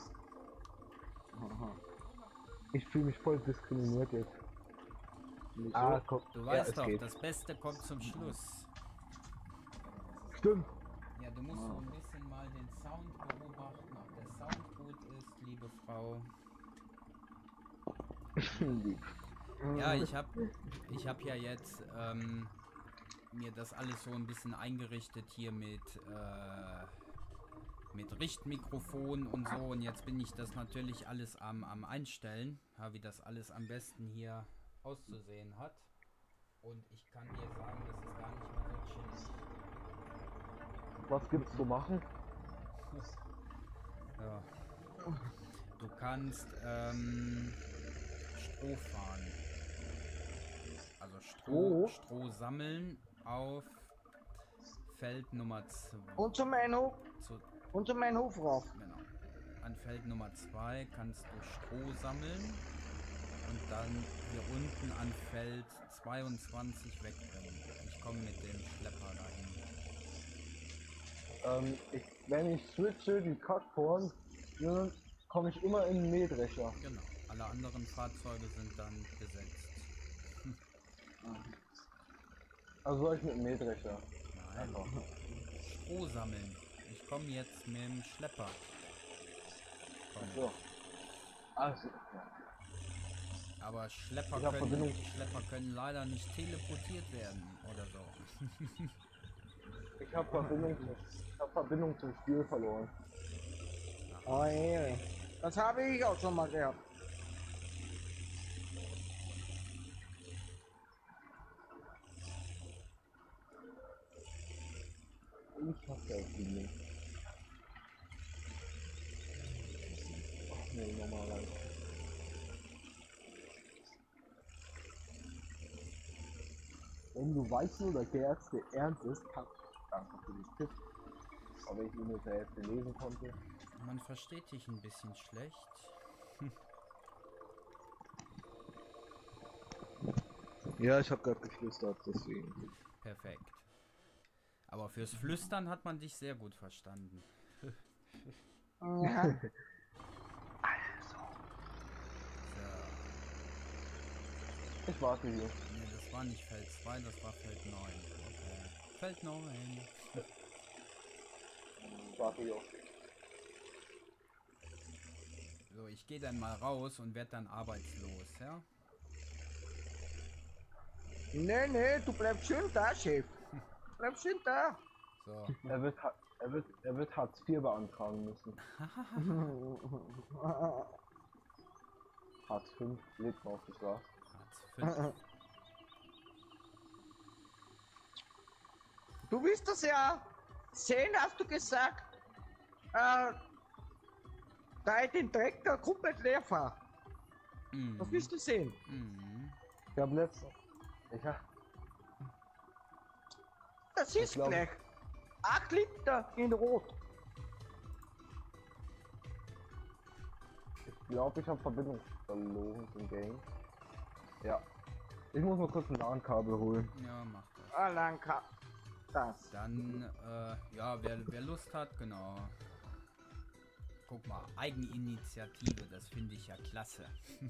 Ich fühle mich voll diskriminiert jetzt. Ah, komm. Du ja, weißt es doch, geht. das Beste kommt zum Schluss. Stimmt. Ja, du musst so ein bisschen mal den Sound beobachten, ob der Sound gut ist, liebe Frau. Ja, ich hab, ich hab ja jetzt ähm, mir das alles so ein bisschen eingerichtet hier mit, äh, mit Richtmikrofon und so. Und jetzt bin ich das natürlich alles am, am Einstellen, ja, wie das alles am besten hier auszusehen hat. Und ich kann dir sagen, das ist gar nicht mal so chillig. Was gibt's zu machen? Ja. Du kannst ähm, Stroh fahren. Also Stroh, Oh. Stroh sammeln auf Feld Nummer zwei. Und zu meinem Hof, Zu, und zu meinem Hof rauf. genau. An Feld Nummer zwei kannst du Stroh sammeln und dann hier unten an Feld zweiundzwanzig wegbringen. Ich komme mit dem Schlepper dahin. Ähm, ich, wenn ich switche die Cutporn, dann komme ich immer in den Mähdrescher. Genau. Alle anderen Fahrzeuge sind dann besetzt. Also soll ich mit dem Mähdrescher? Nein. Einfach. Stroh sammeln. Ich komme jetzt mit dem Schlepper. Komm. So. Also, Aber Schlepper Ich hab können, Verbindung. Schlepper können leider nicht teleportiert werden oder so. ich habe Verbindung, zum- ich hab Verbindung zum Spiel verloren. Oh, je. Das habe ich auch schon mal gehabt. Ich hab ja Verbindung. Ach nee, nochmal rein. Wenn du weißt oder der Ärzte ernst ist, kann danke für die Tipps. Aber ich ihn mit der Hälfte lesen konnte. Man versteht dich ein bisschen schlecht. Ja, ich habe gerade geflüstert, deswegen. Perfekt. Aber fürs Flüstern hat man dich sehr gut verstanden. Ja. So. Ich warte hier. Nee, das war nicht Feld zwei, das war Feld neun. Okay. Feld neun. Ich warte hier auf dich. So, ich gehe dann mal raus und werde dann arbeitslos, ja? Nee, nee, du bleibst schön da, Chef. Bleib schön da. So. Er wird, Ha- er wird, er wird Hartz vier beantragen müssen. Hartz fünf lebt drauf, das war's. Hartz fünf. Du willst das ja sehen, hast du gesagt, äh, da ich den Trecker komplett leer fahre. Mhm. Das willst du sehen. Mhm. Ich hab letztens. Ich hab, Das Ich ist glaub- gleich. acht Liter in Rot. ich glaube, ich habe Verbindung verloren zum Game. Ja. Ich muss mal kurz ein LAN-Kabel holen. Ja, mach das. Ah, Lanka. Das. Dann, äh, ja, wer, wer Lust hat, genau. Guck mal, Eigeninitiative, das finde ich ja klasse.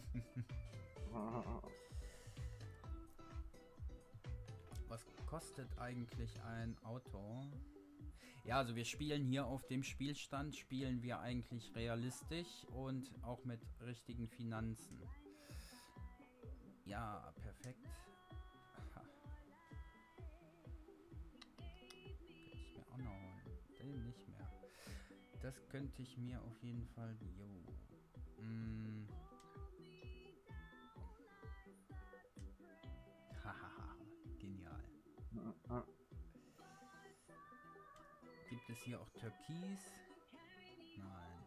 Was kostet eigentlich ein Auto? Ja, also wir spielen hier auf dem Spielstand, spielen wir eigentlich realistisch und auch mit richtigen Finanzen. Ja, perfekt. Ha. Könnte ich mir auch noch holen. Den nicht mehr. Das könnte ich mir auf jeden Fall... Jo. Mm. Hahaha. Genial. Gibt es hier auch Türkis? Nein.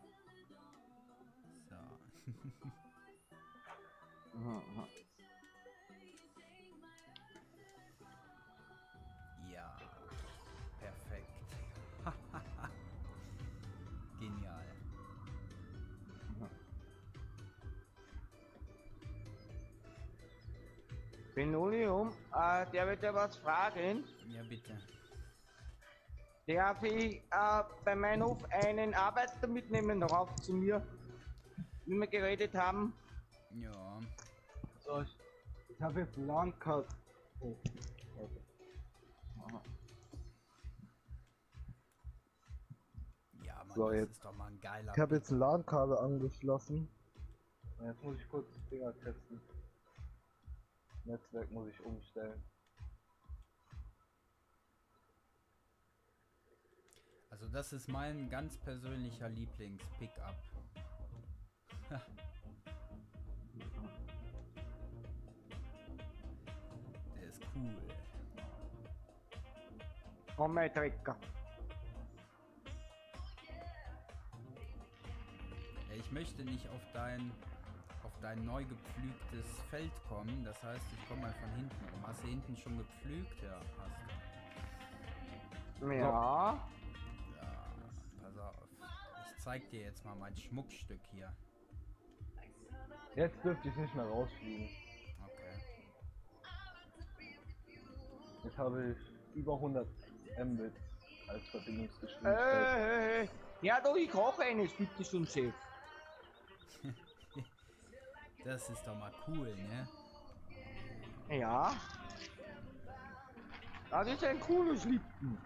So. Ja. Perfekt. Genial. Benolium, äh, der wird ja was fragen. Ja, bitte. Darf ich äh, bei meinem Hof einen Arbeiter mitnehmen, rauf zu mir, wie wir geredet haben? Ja. So, ich, ich habe jetzt LAN-Kabel. Oh. Okay. Ja, Mann, So, das jetzt- ist doch mal ein geiler... Ich habe jetzt ein LAN-Kabel angeschlossen. Jetzt muss ich kurz das Dinger testen. Netzwerk muss ich umstellen. Also das ist mein ganz persönlicher Lieblings-Pickup. Der ist cool. Oh, mein Trecker. Ja, ich möchte nicht auf dein auf dein neu gepflügtes Feld kommen. Das heißt, ich komme mal von hinten rum. Hast du hinten schon gepflügt? Ja, hast du. Ja. Ja, pass auf. Ich zeig dir jetzt mal mein Schmuckstück hier. Jetzt dürfte ich nicht mehr rausfliegen. Okay. Jetzt habe ich über hundert Mbit als Äh, Verbindungsgeschwindigkeit. äh, äh. Ja, du, ich koche eines, bitte schon, Chef. Das ist doch mal cool, ne? Ja. Das ist ein cooler Schlitten.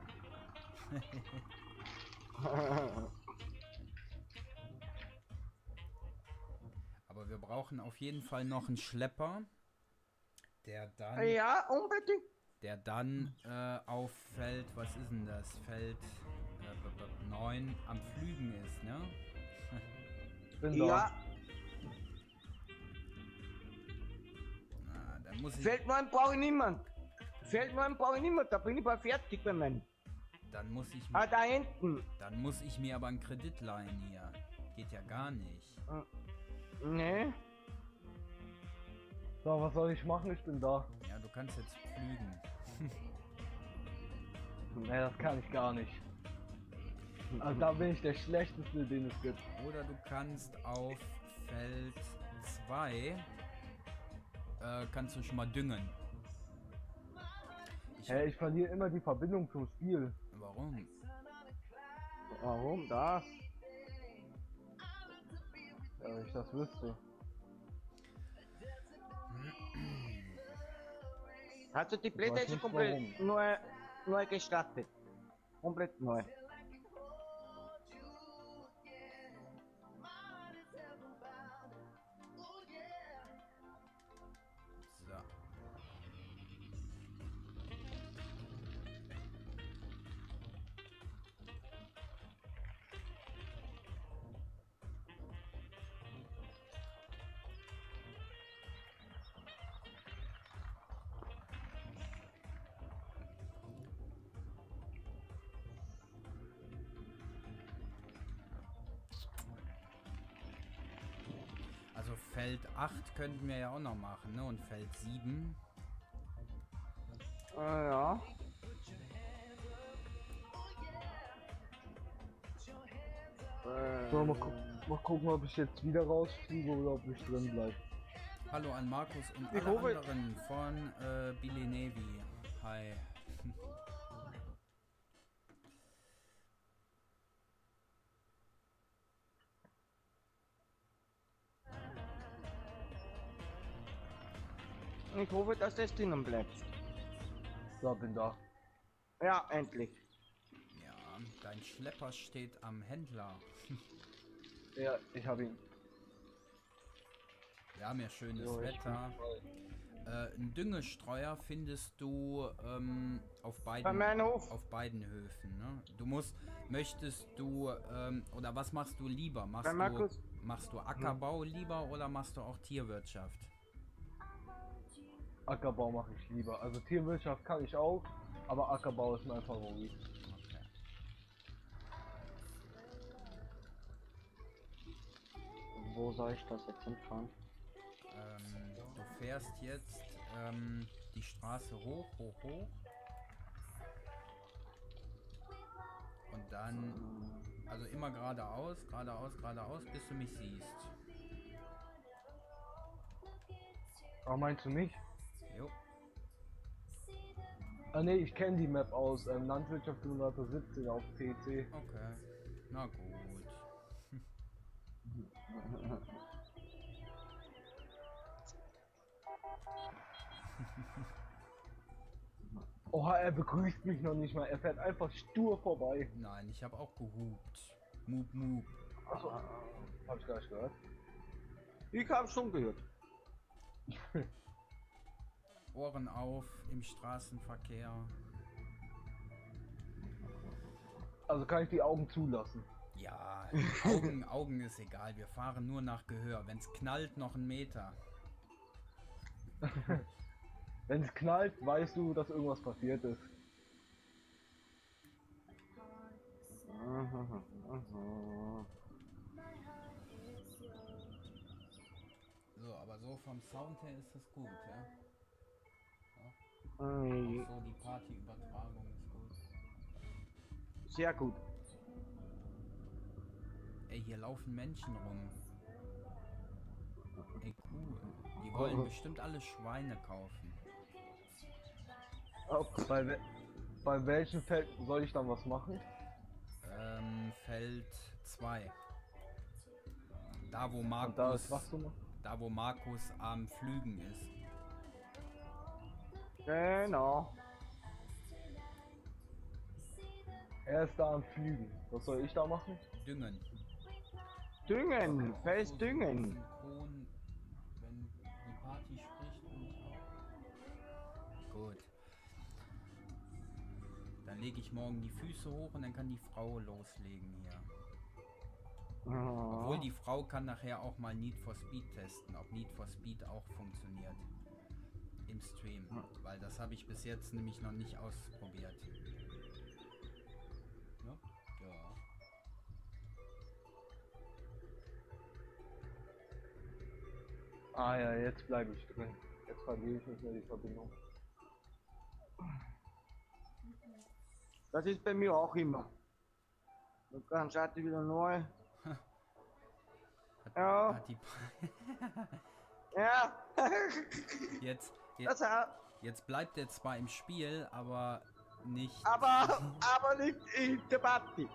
Aber wir brauchen auf jeden Fall noch einen Schlepper, der dann, Ja, unbedingt. der dann äh, auf Feld, was ist denn das? Feld äh, neun am Pflügen ist, ne? Ich bin Ja, Na, dann muss ich, Feldmann brauche ich niemand. Feldmann brauche ich niemand, da bin ich bald fertig bei meinem. dann muss ich, Ah, da hinten. dann muss ich mir aber einen Kredit leihen hier. Geht ja gar nicht. Ne? da. So, was soll ich machen? Ich bin da. Ja, du kannst jetzt pflügen. Ne, das kann ich gar nicht. Also da bin ich der schlechteste, den es gibt. Oder du kannst auf Feld zwei äh, kannst du schon mal düngen. Ich, Hä, ich verliere immer die Verbindung zum Spiel. Warum? Warum das? Ja, wenn ich das wüsste. Hast du die weiß Playstation nicht, komplett neu, neu gestartet? Komplett neu. So. Also Feld acht könnten wir ja auch noch machen, ne? Und Feld sieben. Ah, ja. Äh, So, mal, gu mal gucken, ob ich jetzt wieder rausfliege oder ob ich drin bleibe. Hallo an Markus und Ich alle hoffe- anderen von äh, Billy Navy. Hi. Ich hoffe, dass das drinnen bleibt. So, bin da. Ja, endlich. Ja, dein Schlepper steht am Händler. Ja, ich habe ihn. Wir haben ja schönes Jo, ich Wetter. Äh, einen Düngestreuer findest du ähm, auf Bei beiden meinem Hof. auf beiden Höfen. Ne? Du musst, möchtest du ähm, oder was machst du lieber? Machst Bei du Markus. machst du Ackerbau lieber oder machst du auch Tierwirtschaft? Ackerbau mache ich lieber. Also Tierwirtschaft kann ich auch, aber Ackerbau ist mein Favorit. Okay. Wo soll ich das jetzt hinfahren? Ähm, du fährst jetzt ähm, die Straße hoch, hoch, hoch. Und dann, also immer geradeaus, geradeaus, geradeaus, bis du mich siehst. Aber meinst du nicht? Jo. Ah ne, ich kenne die Map aus ähm, Landwirtschaft Simulator siebzehn auf P C. Okay. Na gut. Oha, er begrüßt mich noch nicht mal. Er fährt einfach stur vorbei. Nein, ich habe auch gehupt. Moop, moop. Achso, hab ich gar nicht gehört. Ich habe schon gehört. Ohren auf im Straßenverkehr. Also kann ich die Augen zulassen. Ja, Augen, Augen ist egal. Wir fahren nur nach Gehör. Wenn es knallt, noch einen Meter. Wenn es knallt, weißt du, dass irgendwas passiert ist. So, aber so vom Sound her ist das gut, ja? Äh, So, die Partyübertragung ist gut. Sehr gut. Ey, hier laufen Menschen rum. Ey, cool. Die wollen bestimmt alle Schweine kaufen. Bei, we bei welchem Feld soll ich dann was machen? Ähm, Feld zwei. Da wo Und da Markus, ist was du machst? da wo Markus am Flügen ist. Genau. Er ist da am Flügen. Was soll ich da machen? Düngen. Düngen, Auch fest so düngen. synchron, wenn die Party spricht und ich auch. Gut. Dann lege ich morgen die Füße hoch und dann kann die Frau loslegen hier. Obwohl die Frau kann nachher auch mal Need for Speed testen, ob Need for Speed auch funktioniert im Stream, weil das habe ich bis jetzt nämlich noch nicht ausprobiert. Ja? Ja. Ah ja, jetzt bleibe ich drin. Jetzt verliere ich nicht mehr die Verbindung. Das ist bei mir auch immer. Dann schaut die wieder neu. Hat, Ja. hat die Ja. jetzt, Das jetzt, hat, jetzt bleibt er zwar im Spiel, aber nicht. aber, aber nicht in der Party.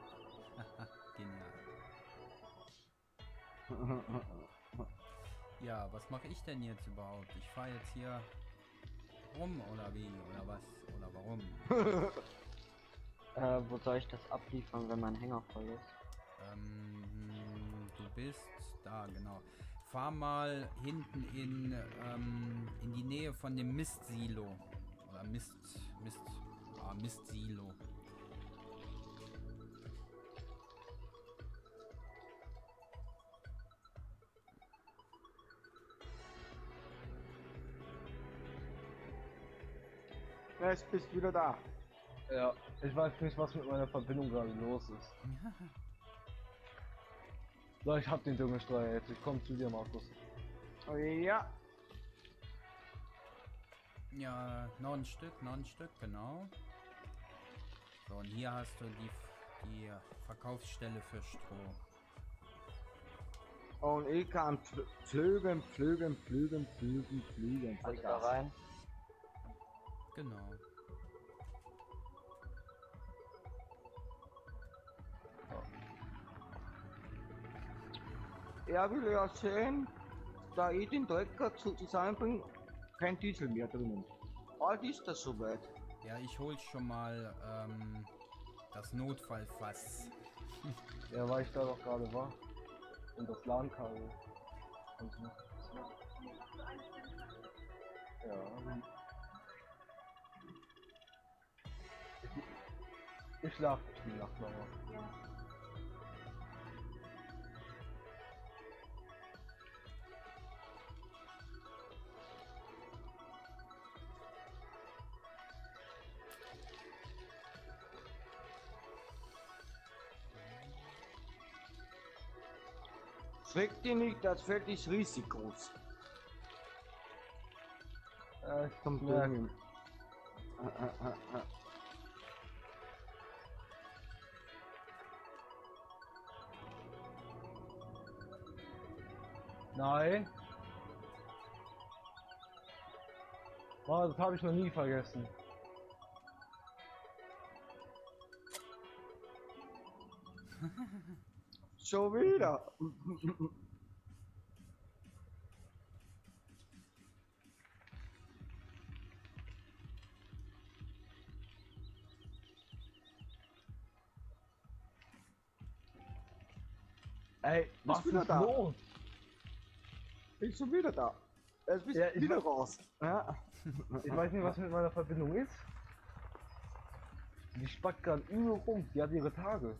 Genial. Ja, was mache ich denn jetzt überhaupt? Ich fahre jetzt hier rum oder wie? Oder was? Oder warum? Äh, wo soll ich das abliefern, wenn mein Hänger voll ist? Ähm, du bist da, genau. Fahr mal hinten in, ähm, in die Nähe von dem Mistsilo. Oder Mist, Mist, ah, Mistsilo. Jetzt bist du wieder da. Ja, ich weiß nicht, was mit meiner Verbindung gerade los ist. So, ich hab den Düngestreuer jetzt. Ich komme zu dir, Markus. Oh, ja. Ja, noch ein Stück, noch ein Stück, genau. So, und hier hast du die, die Verkaufsstelle für Stroh. Und ich kann pfl- pflügen, pflügen, pflügen, pflügen, pflügen. Also da Vollgas. rein. Genau. Er will ja sehen, da ich den Trecker zu zusammenbringe, kein Diesel mehr drinnen. Bald ist das soweit. Ja, ich hol schon mal ähm, das Notfallfass. Ja, weil ich da doch gerade war. Und das LAN-Kabel. Und so. Ja. Ich, ich schlaf die Nacht noch mal. Schreck dich nicht, das Feld ist riesig groß. Äh, ich Zum merk, Düngen. Äh, äh, äh, äh. Nein. Oh, das habe ich noch nie vergessen. Schon wieder. Ey, was Bist wieder ist da? los? Bist du wieder da? Jetzt bist Ja, du ich wieder weiß- raus. Ja. Ich weiß nicht, was mit meiner Verbindung ist. Die spackt gerade übel rum. Die hat ihre Tage.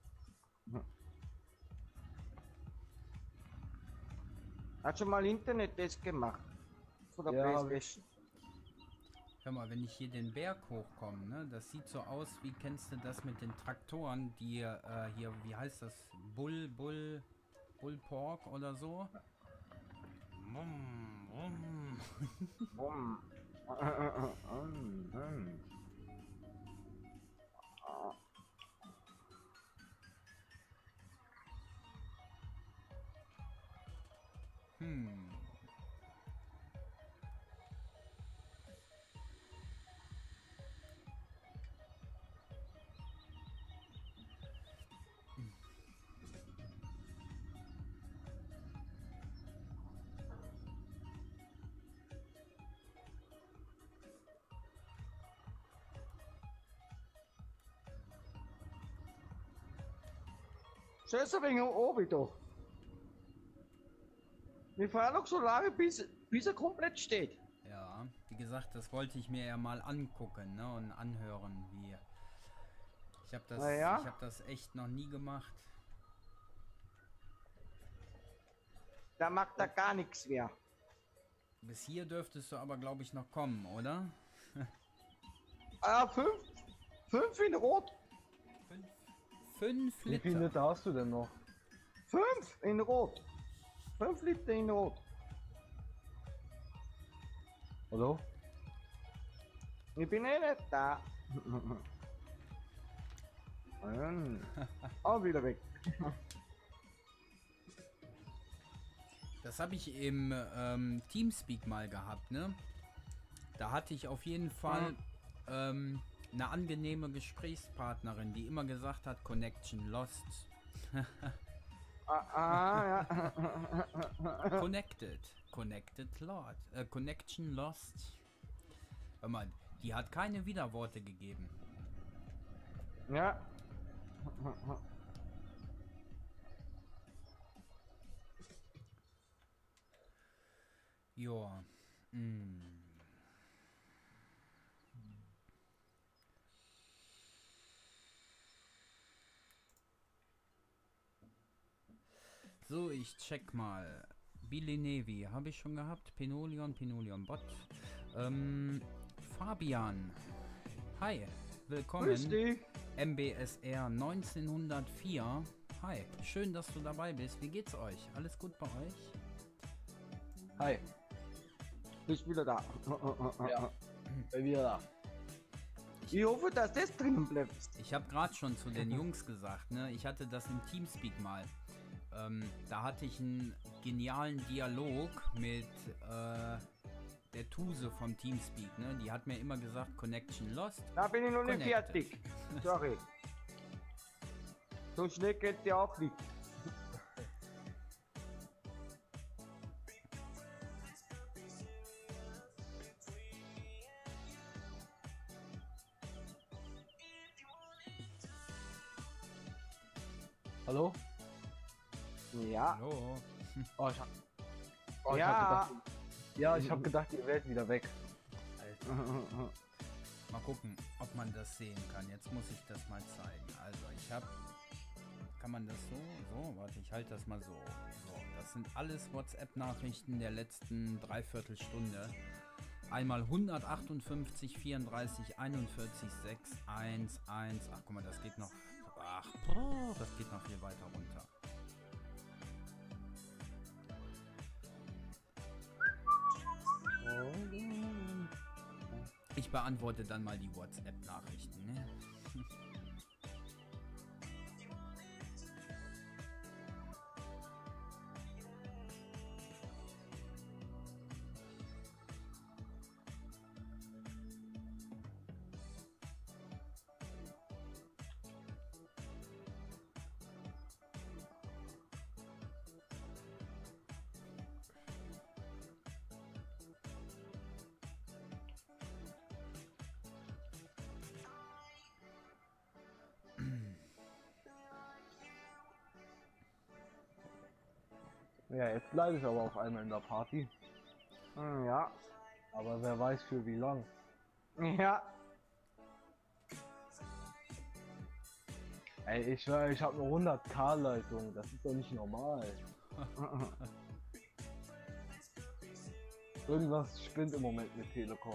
Hat schon mal Internet-Test gemacht. Von der Ja, hab Playstation. Hör mal, wenn ich hier den Berg hochkomme, ne, das sieht so aus, wie kennst du das mit den Traktoren, die äh, hier, wie heißt das, Bull, Bull, Bull Pork oder so? Wumm, wumm. Bumm. Hm. Scheiße wegen oben da. Wir fahren noch so lange, bis, bis er komplett steht. Ja, wie gesagt, das wollte ich mir ja mal angucken, ne, und anhören, wie. Ich habe das, Na ja. ich habe das echt noch nie gemacht. Da macht er gar nichts mehr. Bis hier dürftest du aber, glaube ich, noch kommen, oder? Ah, fünf, fünf in Rot. Fünf, fünf Wie viel Liter. Liter hast du denn noch? Fünf in Rot. Fünf Liter in Rot. Hallo? Ich bin eh nicht da. Auch wieder weg. Das habe ich im ähm, Teamspeak mal gehabt, ne? Da hatte ich auf jeden Fall ähm, eine angenehme Gesprächspartnerin, die immer gesagt hat, Connection lost. Ah, ah, ja. Connected. Connected lost. Äh, Connection lost. Hör mal, die hat keine Widerworte gegeben. Ja. Joa. Mm. So, ich check mal. Billy Nevi habe ich schon gehabt. Pinolion, Pinolion Bot. Ähm, Fabian. Hi, Grüß willkommen. dich. M B S R neunzehnhundertvier. Hi, schön, dass du dabei bist. Wie geht's euch? Alles gut bei euch? Hi. Bist wieder da. Ja. Bin wieder da. Ich hoffe, dass das drinnen bleibt. Ich habe gerade schon zu den Jungs gesagt, ne? Ich hatte das im Teamspeak mal. ähm, da hatte ich einen genialen Dialog mit äh, der Tuse vom Teamspeak, ne? Die hat mir immer gesagt, Connection lost. Da bin ich noch nicht Connected. fertig. Sorry. So schnell geht der auch nicht. Hallo? Ja. Hallo. Oh, ich hab, oh, ich Ja. hab gedacht, ja, ich hab gedacht, ihr wärt wieder weg. Alter. Mal gucken, ob man das sehen kann. Jetzt muss ich das mal zeigen. Also ich habe, kann man das so? So, warte, ich halte das mal so. So, das sind alles WhatsApp-Nachrichten der letzten Dreiviertelstunde. Einmal hundertachtundfünfzig, vierunddreißig, einundvierzig, sechs, eins, eins. Ach, guck mal, das geht noch. Ach, boah, das geht noch viel weiter runter. Ich beantworte dann mal die WhatsApp-Nachrichten, ne? Ja, jetzt bleibe ich aber auf einmal in der Party. Hm, ja. Aber wer weiß für wie lang. Ja. Ey, ich schwör, ich habe eine hundert K Leitung. Das ist doch nicht normal. Irgendwas spinnt im Moment mit Telekom.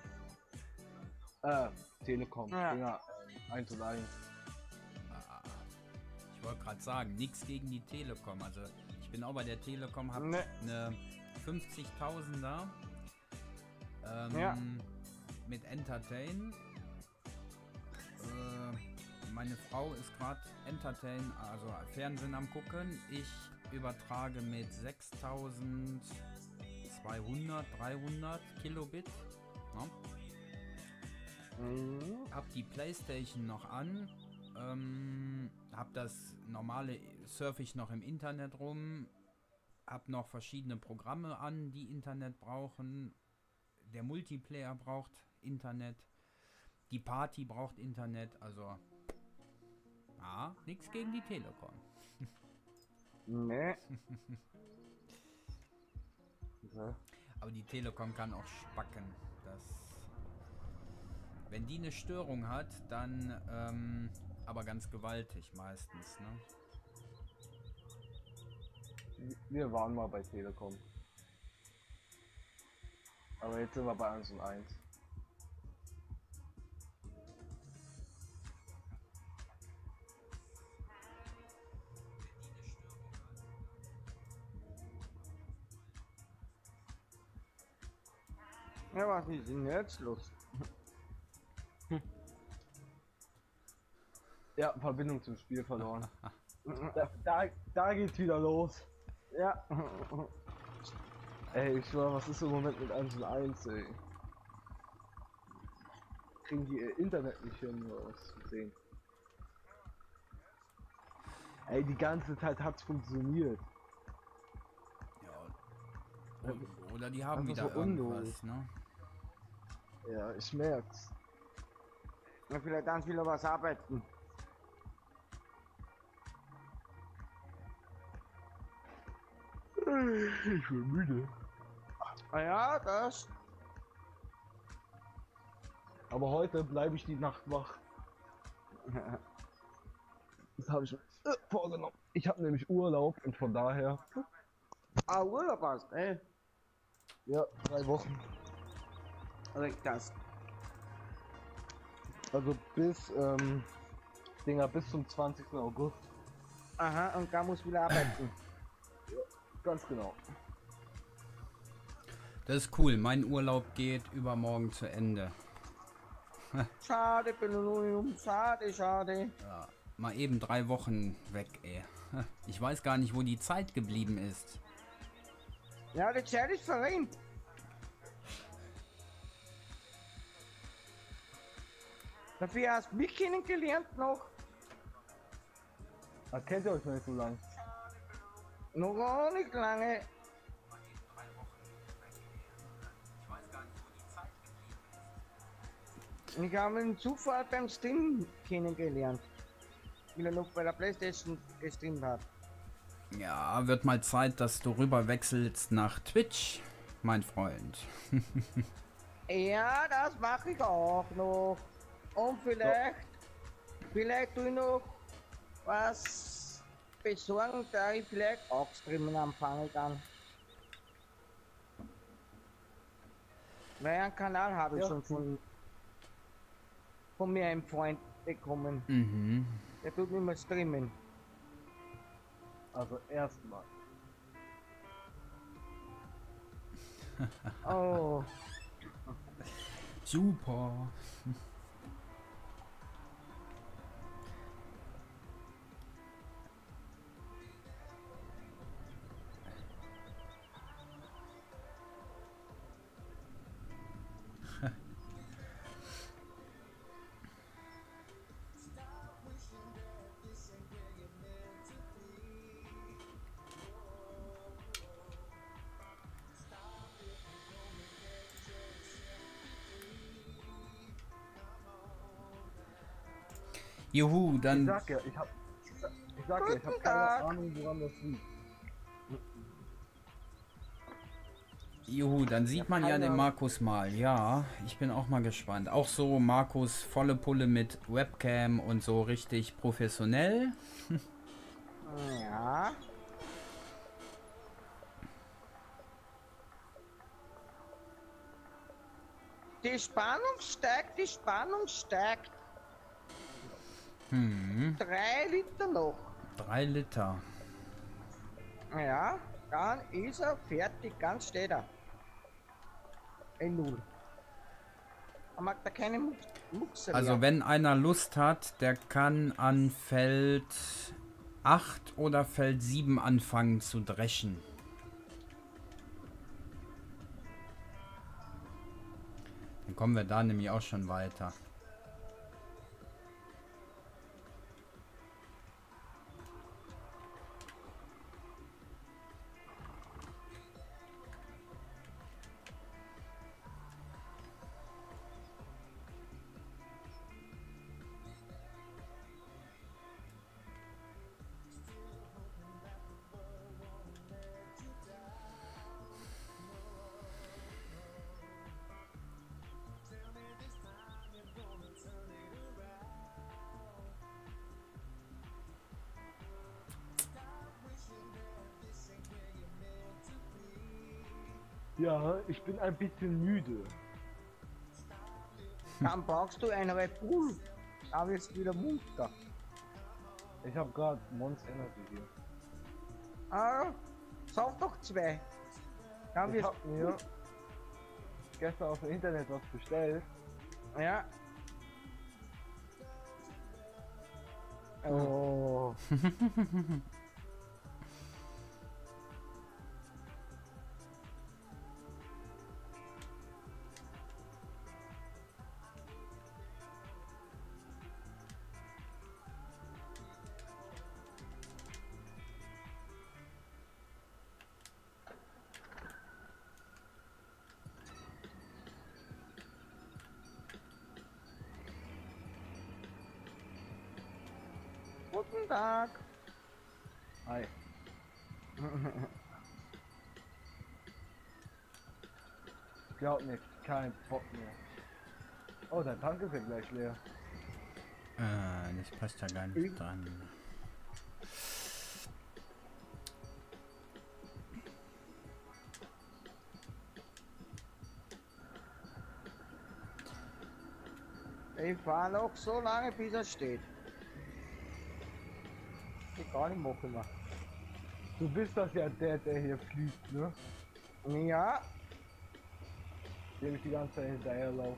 Äh, Telekom. Ja. Ja, ähm, eins und eins. Ah, ich wollte gerade sagen, nichts gegen die Telekom. Also ich bin auch bei der Telekom, habe Ne. eine fünfzigtausender ähm, Ja. mit Entertain. Äh, meine Frau ist gerade Entertain, also Fernsehen am gucken. Ich übertrage mit sechstausendzweihundert, dreihundert Kilobit. Ne? Mhm. Hab die PlayStation noch an, ähm, hab das normale, surfe ich noch im Internet rum, hab noch verschiedene Programme an, die Internet brauchen. Der Multiplayer braucht Internet, die Party braucht Internet, also ah, nichts gegen die Telekom. Ne. Aber die Telekom kann auch spacken. Das, wenn die eine Störung hat, dann ähm, aber ganz gewaltig meistens, ne? Wir waren mal bei Telekom. Aber jetzt sind wir bei eins und eins. Ja, was ist denn jetzt los? Ja, Verbindung zum Spiel verloren. da, da, da geht's wieder los. Ja. Ey, ich schwör, was ist im Moment mit eins und eins, ey? Kriegen die ihr Internet nicht hin, oder was zu sehen? Ey, die ganze Zeit hat's funktioniert. Ja. O- Oder die haben Einfach wieder so irgendwas, unlogisch. ne? Ja, ich merk's. Ja, vielleicht ganz wieder was arbeiten. Ich bin müde. Ah ja, das. Aber heute bleibe ich die Nacht wach. Das habe ich mir äh, vorgenommen. Ich habe nämlich Urlaub und von daher, Ah, Urlaub hast, ey. ja, drei Wochen. Oder das. Also bis, ähm, Dinger, bis zum zwanzigsten August. Aha, und da muss wieder arbeiten. Ganz genau. Das ist cool. Mein Urlaub geht übermorgen zu Ende. Schade, Benonium, schade, schade. Ja, mal eben drei Wochen weg, ey. Ich weiß gar nicht, wo die Zeit geblieben ist. Ja, die Zeit ist verrennt. Dafür hast du mich kennengelernt noch. Ah, kennt ihr euch noch nicht so lang? Noch auch nicht lange. Ich habe einen Zufall beim Stream kennengelernt. Weil er noch bei der PlayStation gestreamt hat. Ja, wird mal Zeit, dass du rüber wechselst nach Twitch, mein Freund. Ja, das mache ich auch noch. Und vielleicht, vielleicht tue ich noch was besorgen, da ich vielleicht auch streamen anfangen kann. Weil einen Kanal habe ich Ja. schon von, von mir einem Freund bekommen. Mhm. Der tut nicht mehr streamen. Also erstmal. Oh, Super. Juhu, Ich dann sag ja, ich hab. Ich sag, ich sag ja, ich hab Guten keine Tag. Ahnung, woran das liegt. Juhu, dann sieht man ja den Markus mal. Ja, ich bin auch mal gespannt. Auch so Markus volle Pulle mit Webcam und so richtig professionell. ja. Die Spannung steigt, die Spannung steigt. Hm, Drei Liter noch. drei Liter. Ja, dann ist er fertig, ganz steht er. Ein Null. Er mag da keine Mu- Muckse Also mehr. wenn einer Lust hat, der kann an Feld acht oder Feld sieben anfangen zu dreschen. Dann kommen wir da nämlich auch schon weiter. Ja, ich bin ein bisschen müde. Dann brauchst du einen Red Bull. Da wirst du wieder munter. Ich habe gerade Monster Energy hier. Ah, sag doch zwei. Dann Ich wirst hab mir gestern auf dem Internet was bestellt. Ja. Oh. Guten Tag. Hi. Glaub nicht, kein Bock mehr. Oh, dein Tank ist ja gleich leer. Äh, das passt ja gar nicht dran. Ich fahre noch so lange, bis er steht. Ich gar nicht machen mehr. Du bist das ja der, der hier fliegt, ne? Ja, Dem ich die ganze Zeit hinterherlaufe.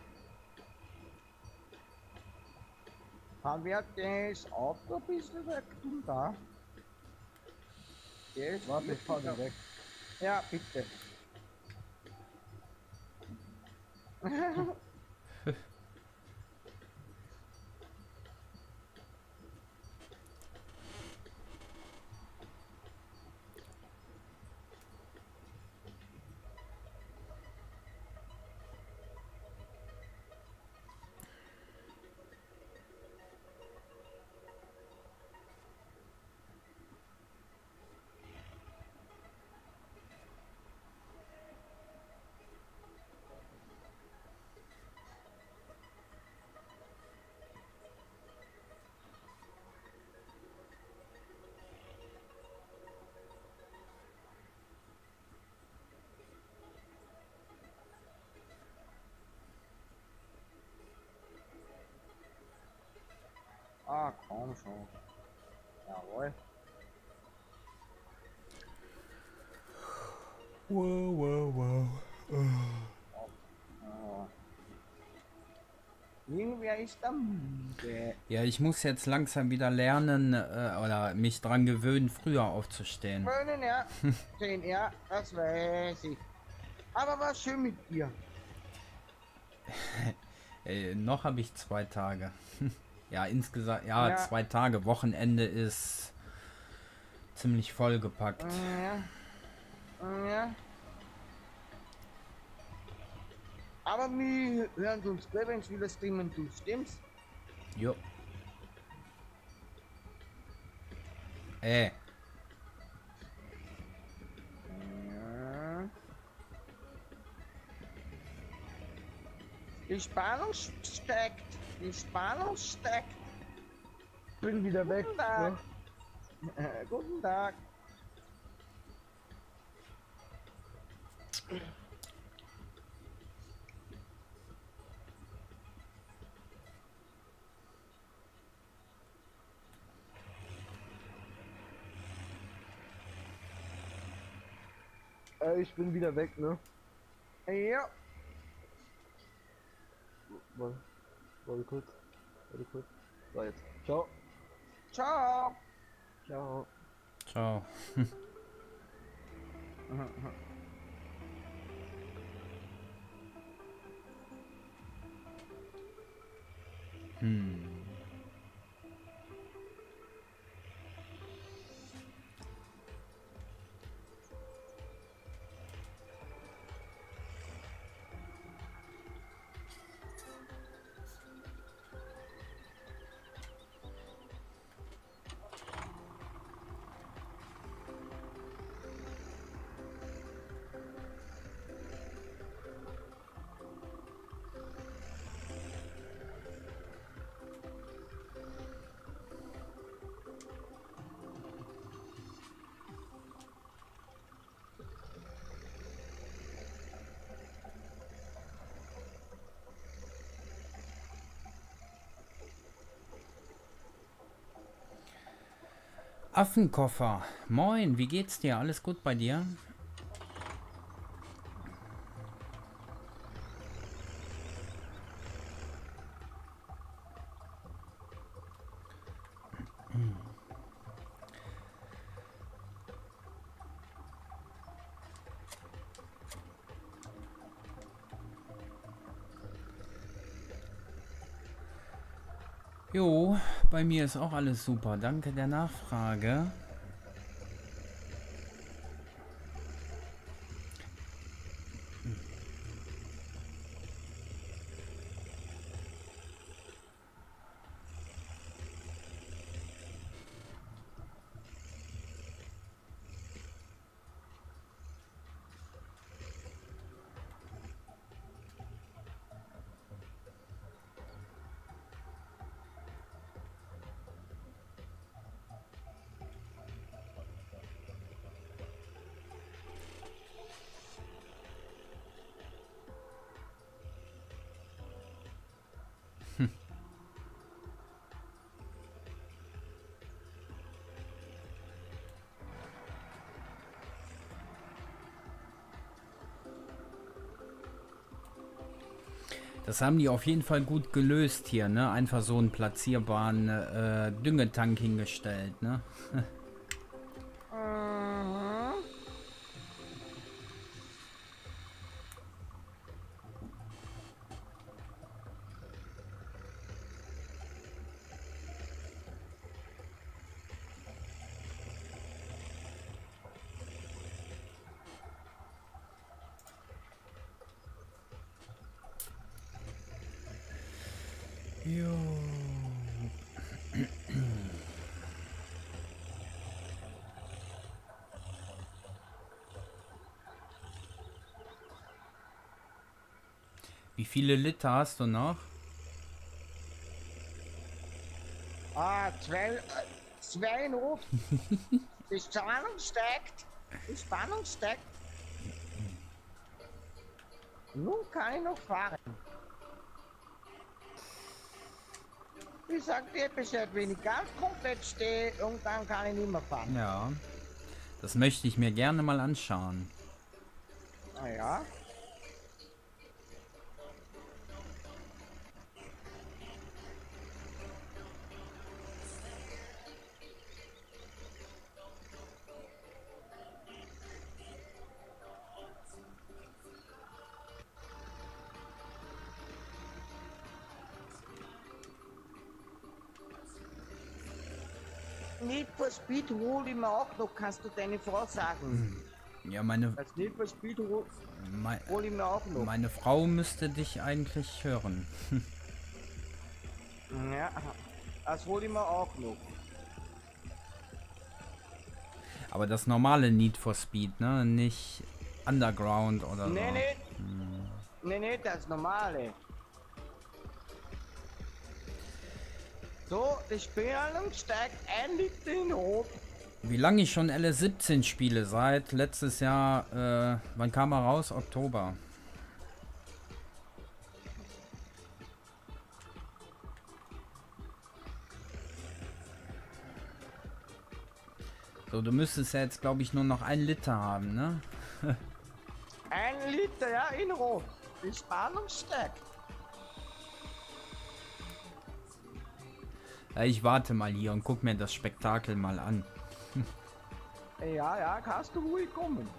haben wir das Auto ein bisschen weg tun da. Der ist Warte, ich fahr den weg. Ja, bitte. Ah, komm schon. Jawohl. Wow, wow, wow. Oh. Irgendwer ist da müde. Ja, ich muss jetzt langsam wieder lernen äh, oder mich dran gewöhnen, früher aufzustehen. Wollen, ja. Sehen, ja, das weiß ich. Aber war schön mit dir. Äh, noch habe ich zwei Tage. Ja, insgesamt, ja, Ja. zwei Tage. Wochenende ist ziemlich vollgepackt. Ja. Ja. Aber wir hören uns gleich, wenn es wieder streamen tut, stimmt's? Jo. Äh, Ja. Die Spannung steigt. Die Spannung steigt. Bin wieder weg. Guten Tag. Ne? Äh, guten Tag. Äh, ich bin wieder weg, ne? Ja. Warte, warte kurz. Warte kurz. So, jetzt. Ciao. Ciao. Ciao. ciao. Hm. Affenkoffer. Moin, wie geht's dir? Alles gut bei dir? Jo, bei mir ist auch alles super. Danke der Nachfrage. Das haben die auf jeden Fall gut gelöst hier, ne? Einfach so einen platzierbaren äh, Düngetank hingestellt, ne? Mhm. Jo. Wie viele Liter hast du noch? Ah, zwei, äh, zwei noch. Die Spannung steigt. Die Spannung steigt. Nun kann ich noch fahren. Ich sag dir Bescheid, wenn ich ganz komplett stehe, irgendwann kann ich nicht mehr fahren. Ja. Das möchte ich mir gerne mal anschauen. Naja. Need for Speed hol ich mir auch noch, kannst du deine Frau sagen. Ja, meine, Als Need for Speed hol, mei, hol ich mir auch noch. meine Frau müsste dich eigentlich hören. Ja, das hol ich mir auch noch. Aber das normale Need for Speed, ne? Nicht Underground oder Nee, so. nee. Nee, nee, das normale. So, die Spannung steigt ein Liter in Rot. Wie lange ich schon L S siebzehn spiele, seit letztes Jahr, äh, wann kam er raus? Oktober. So, du müsstest ja jetzt, glaube ich, nur noch ein Liter haben, ne? Ein Liter, ja, in Rot. Die Spannung steigt. Ja, ich warte mal hier und guck mir das Spektakel mal an. Ja, ja, kannst du ruhig kommen.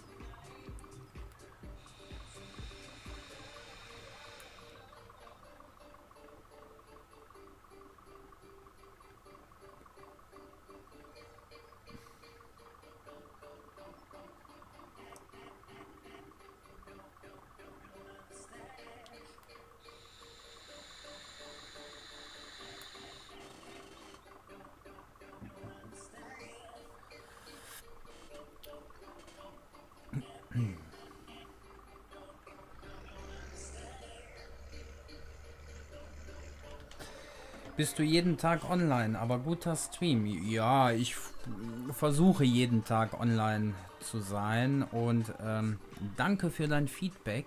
Bist du jeden Tag online, aber guter Stream. Ja, ich f- versuche jeden Tag online zu sein und ähm, danke für dein Feedback.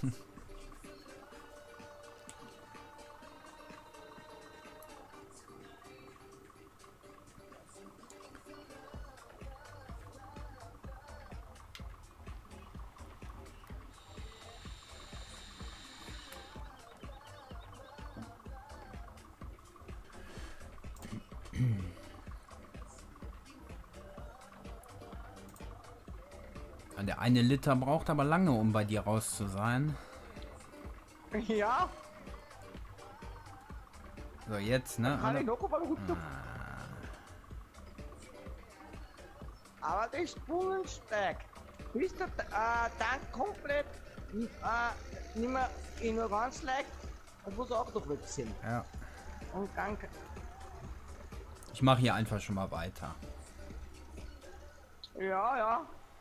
Der eine Liter braucht aber lange, um bei dir raus zu sein. Ja, So, jetzt, ne? kann ich Oder? noch mal runter. Aber die Spannung steigt. Bis der äh, Tank komplett äh, nicht mehr in nur ganz leicht und muss auch noch weg sind. Ja. Und dann, Ich mache hier einfach schon mal weiter. ja, ja.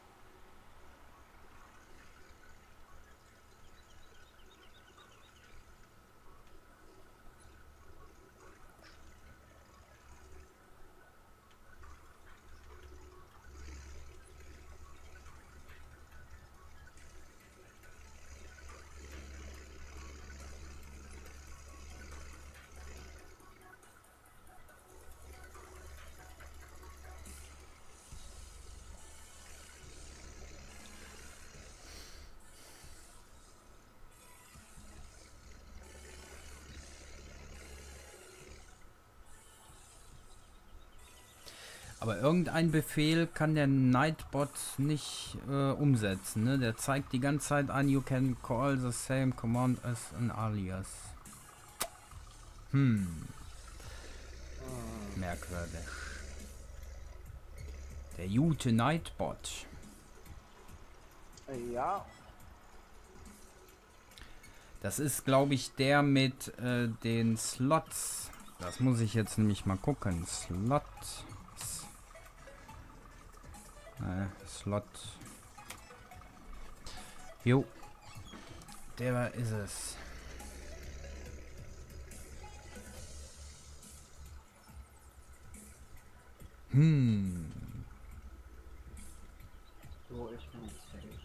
Aber irgendein Befehl kann der Nightbot nicht äh, umsetzen, ne? Der zeigt die ganze Zeit an, you can call the same command as an alias. Hm. Merkwürdig. Der gute Nightbot. Ja, Das ist, glaube ich, der mit äh, den Slots. Das muss ich jetzt nämlich mal gucken. Slot. Äh, Slot. Jo. Der ist es. Hm. So, ich bin jetzt fertig.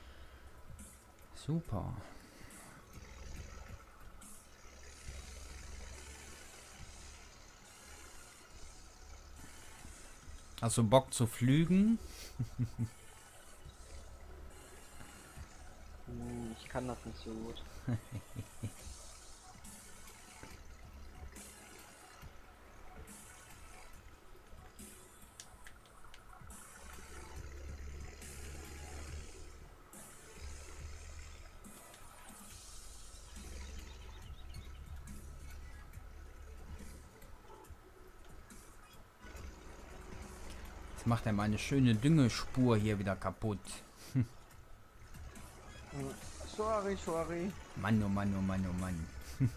Super. Hast du Bock zu flügen? Hm, ich kann das nicht so gut. Jetzt macht er meine schöne Düngespur hier wieder kaputt. Sorry, sorry. Mann, oh Mann, oh Mann, oh Mann.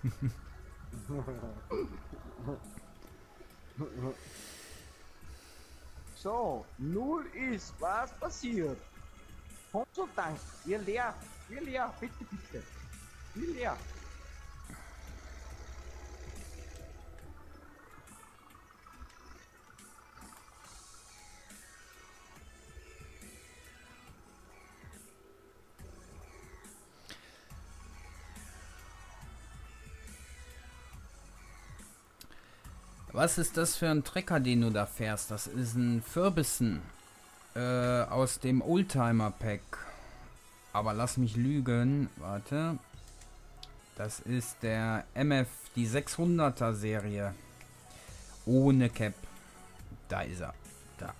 So, null ist, was passiert? Konsultank, wir leer, wir leer, bitte, bitte. Wir leer. Was ist das für ein Trecker, den du da fährst? Das ist ein Fürbissen äh, aus dem Oldtimer-Pack. Aber lass mich lügen. Warte. Das ist der M F, die sechshunderter Serie. Ohne Cap. Da ist er. Da.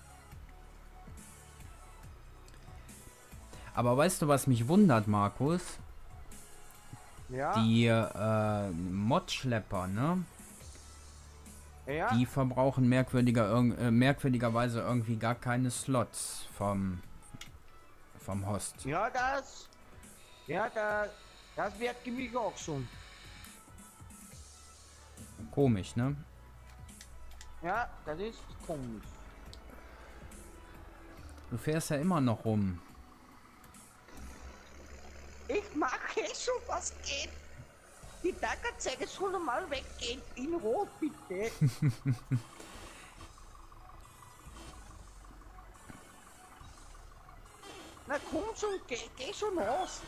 Aber weißt du, was mich wundert, Markus? Ja, Die äh, Mod-Schlepper, ne? ja. Die verbrauchen merkwürdiger, irg- äh, merkwürdigerweise irgendwie gar keine Slots vom, vom Host. Ja, das. Ja, das. Das wird mich auch schon. Komisch, ne? Ja, das ist komisch. Du fährst ja immer noch rum. Ich mache schon, was geht. Die Tackerzeuge soll normal weggehen. In Rot, bitte. Na komm schon, geh, geh schon raus.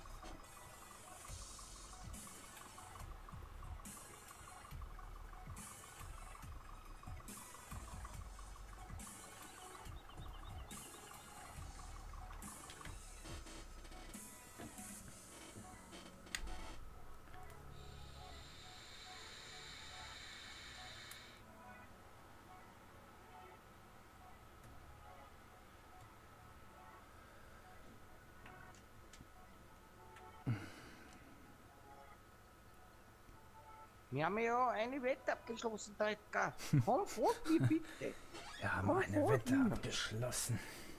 Wir haben ja eine Wette abgeschlossen, Trecker. Komm fort, wie bitte. Wir haben Komm eine vor, Wette Dieter. abgeschlossen.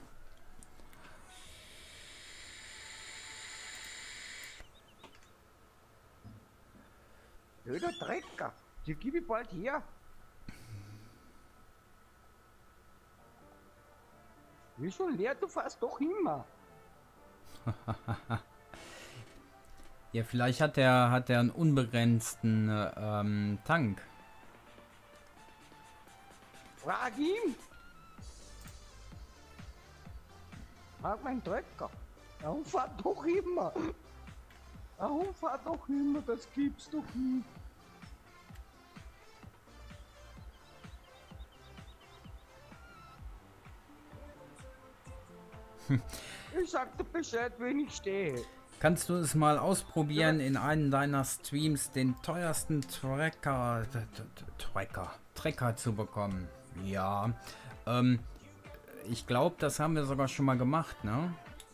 Blöder Trecker. Die gebe ich bald her. Wie schon leer, du fährst doch immer. Ja, vielleicht hat er hat er einen unbegrenzten äh, ähm, Tank. Frag ihn. Frag meinen Trecker. Warum fährt doch immer? Warum fährt doch immer? Das gibt's doch nicht. Ich sag dir Bescheid, wenn ich stehe. Kannst du es mal ausprobieren, in einem deiner Streams den teuersten Tracker, t- t- Tracker, Tracker zu bekommen? Ja, ähm, ich glaube, das haben wir sogar schon mal gemacht, ne?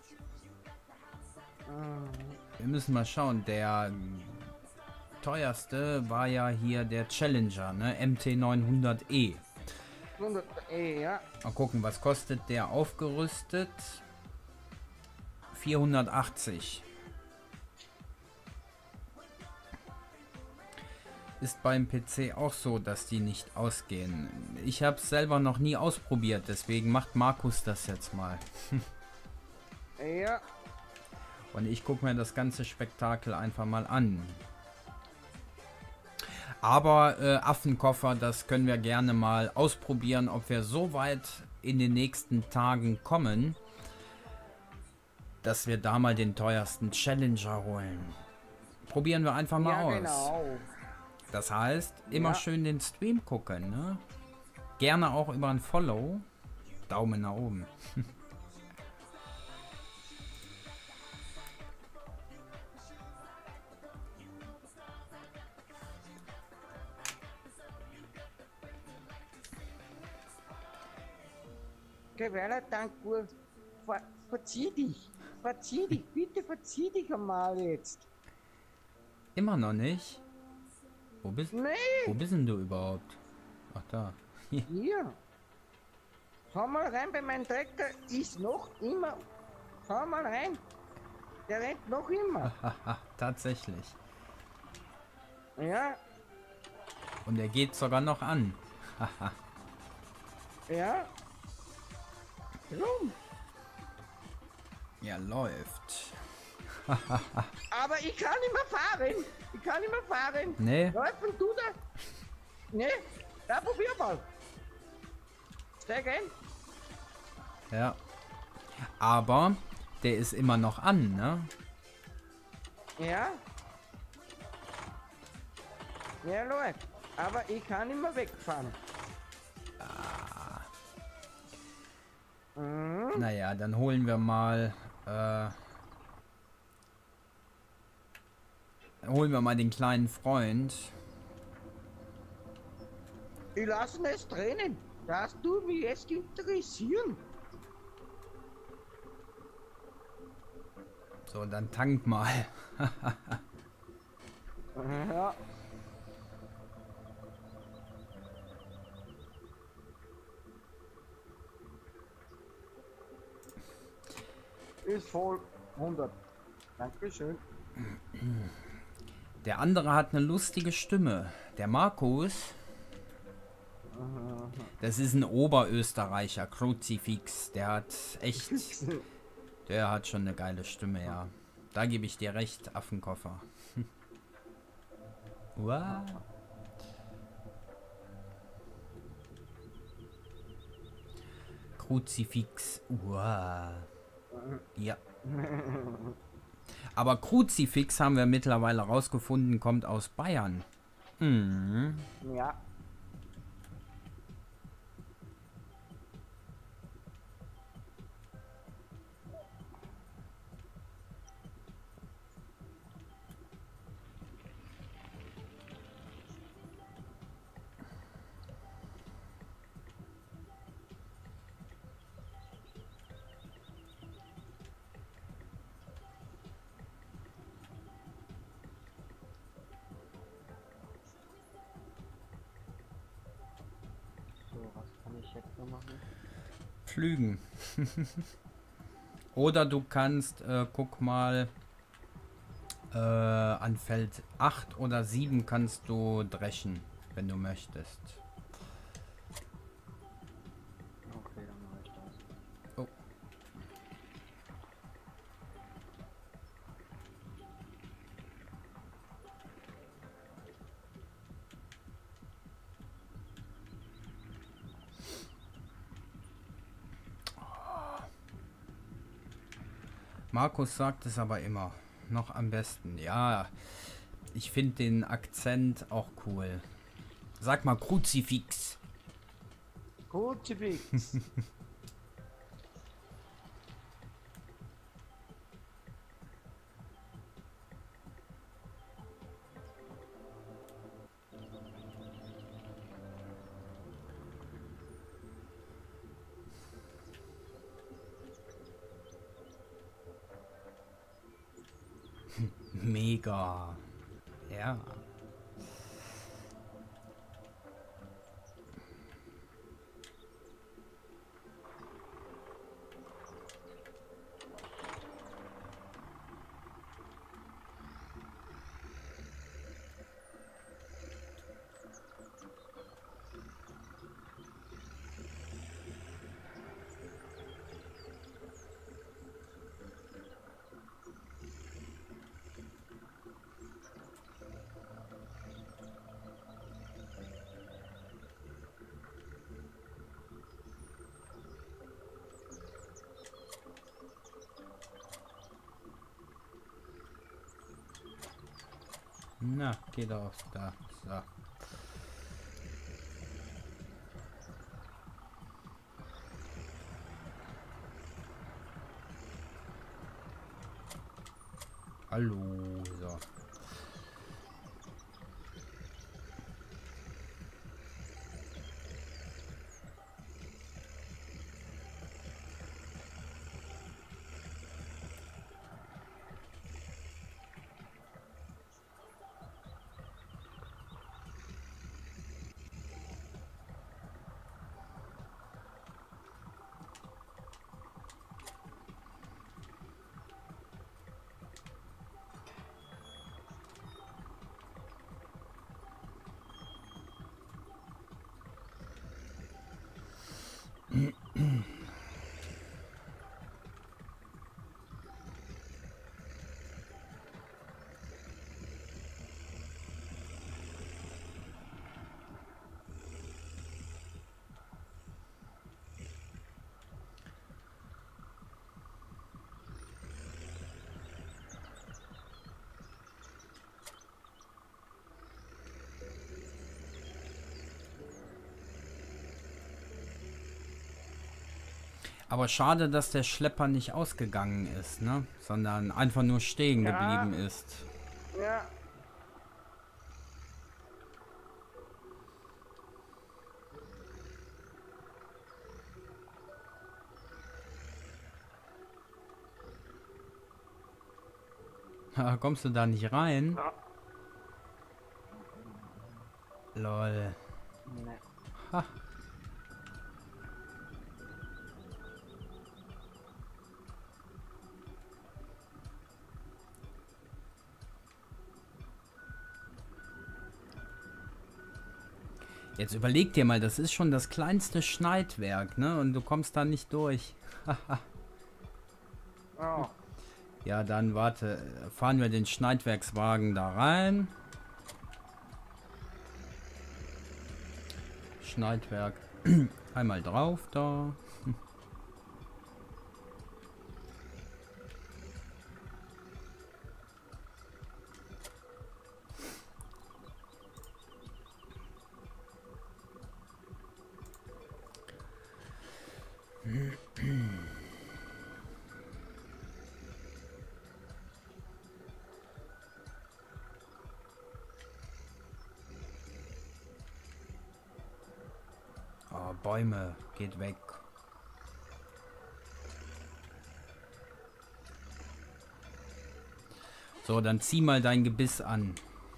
Wir müssen mal schauen. Der teuerste war ja hier der Challenger, ne? M T neunhundert E. hundert E, ja. Mal gucken, was kostet der aufgerüstet? vierhundertachtzig. ist beim P C auch so, dass die nicht ausgehen. Ich habe es selber noch nie ausprobiert, deswegen macht Markus das jetzt mal. Ja. Und ich gucke mir das ganze Spektakel einfach mal an. Aber äh, Affenkoffer, das können wir gerne mal ausprobieren, ob wir so weit in den nächsten Tagen kommen, dass wir da mal den teuersten Challenger holen. Probieren wir einfach mal Ja, aus. genau. Das heißt, immer Ja. schön den Stream gucken, ne? Gerne auch über ein Follow. Daumen nach oben. Gewähler, dank gut. Ver verzieh dich. Verzieh dich. Bitte verzieh dich einmal jetzt. Immer noch nicht? Wo bist, Nee, wo bist denn du überhaupt? Ach da. hier. Schau mal rein, bei meinem Trecker ist noch immer. Schau mal rein. Der rennt noch immer. Haha, tatsächlich. Ja, Und er geht sogar noch an. Haha. ja. Rum. Ja, läuft. Aber ich kann nicht mehr fahren. Ich kann nicht mehr fahren. Nee, Laufen tut er. Nee, ja, probier mal. Steig ein. ja. Aber der ist immer noch an, ne? Ja. Ja, läuft. Aber ich kann nicht mehr wegfahren. Mhm. Naja, dann holen wir mal. Äh, holen wir mal den kleinen Freund. Ich lasse es drinnen. Das tut mich jetzt interessieren. So, dann tank mal. Ja. Ist voll. hundert. Dankeschön. Der andere hat eine lustige Stimme. Der Markus. Das ist ein Oberösterreicher, Kruzifix. Der hat echt. Der hat schon eine geile Stimme, ja. Da gebe ich dir recht, Affenkoffer. Wow. Kruzifix. Wow. Ja. Aber Kruzifix haben wir mittlerweile rausgefunden, kommt aus Bayern. Mhm. Ja. So, was kann ich jetzt noch machen? Pflügen. Oder du kannst, äh, guck mal, äh, an Feld acht oder sieben kannst du dreschen, wenn du möchtest. Okay, dann mache ich das. Oh. Markus sagt es aber immer. Noch am besten. Ja, ich finde den Akzent auch cool. Sag mal Kruzifix. Kruzifix. Mega. Ja. Na, geh doch da. So. Hallo. So. Aber schade, dass der Schlepper nicht ausgegangen ist, ne? Sondern einfach nur stehen Ja. geblieben ist. Ja. Ha, kommst du da nicht rein? Ja. Lol. Ne. Ha. Jetzt überleg dir mal, das ist schon das kleinste Schneidwerk, ne? Und du kommst da nicht durch. Oh. Ja, dann warte. Fahren wir den Schneidwerkswagen da rein. Schneidwerk. Einmal drauf da. Oh, Bäume, geht weg. So, dann zieh mal dein Gebiss an.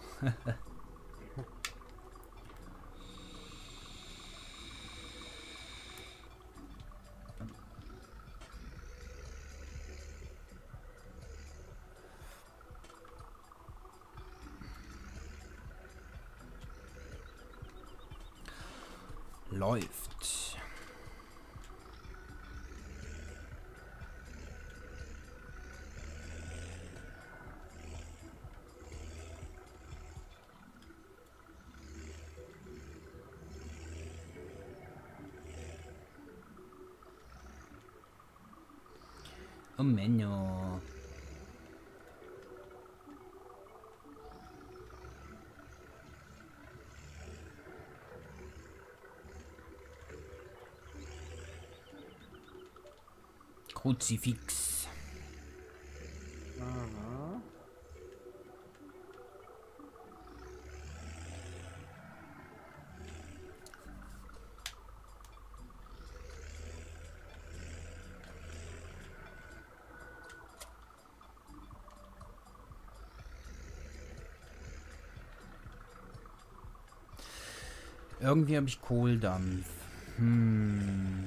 Läuft. Oh Menno. Kruzifix. Mhm. Irgendwie habe ich Kohldampf. Hm.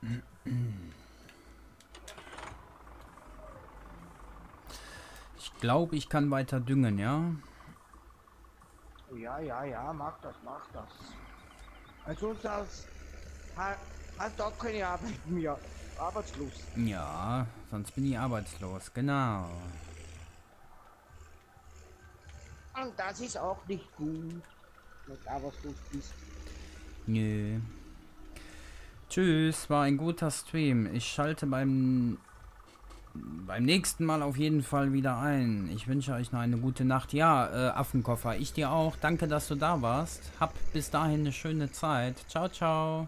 Ich glaube, ich kann weiter düngen, ja? Ja, ja, ja, mach das, mach das. Also das hat, hat auch keine Arbeit mehr. Arbeitslos. Ja, sonst bin ich arbeitslos, genau. Und das ist auch nicht gut, wenn du arbeitslos bist. Nö. Tschüss, war ein guter Stream. Ich schalte beim beim nächsten Mal auf jeden Fall wieder ein. Ich wünsche euch noch eine gute Nacht. Ja, äh, Affenkoffer, ich dir auch. Danke, dass du da warst. Hab bis dahin eine schöne Zeit. Ciao, ciao.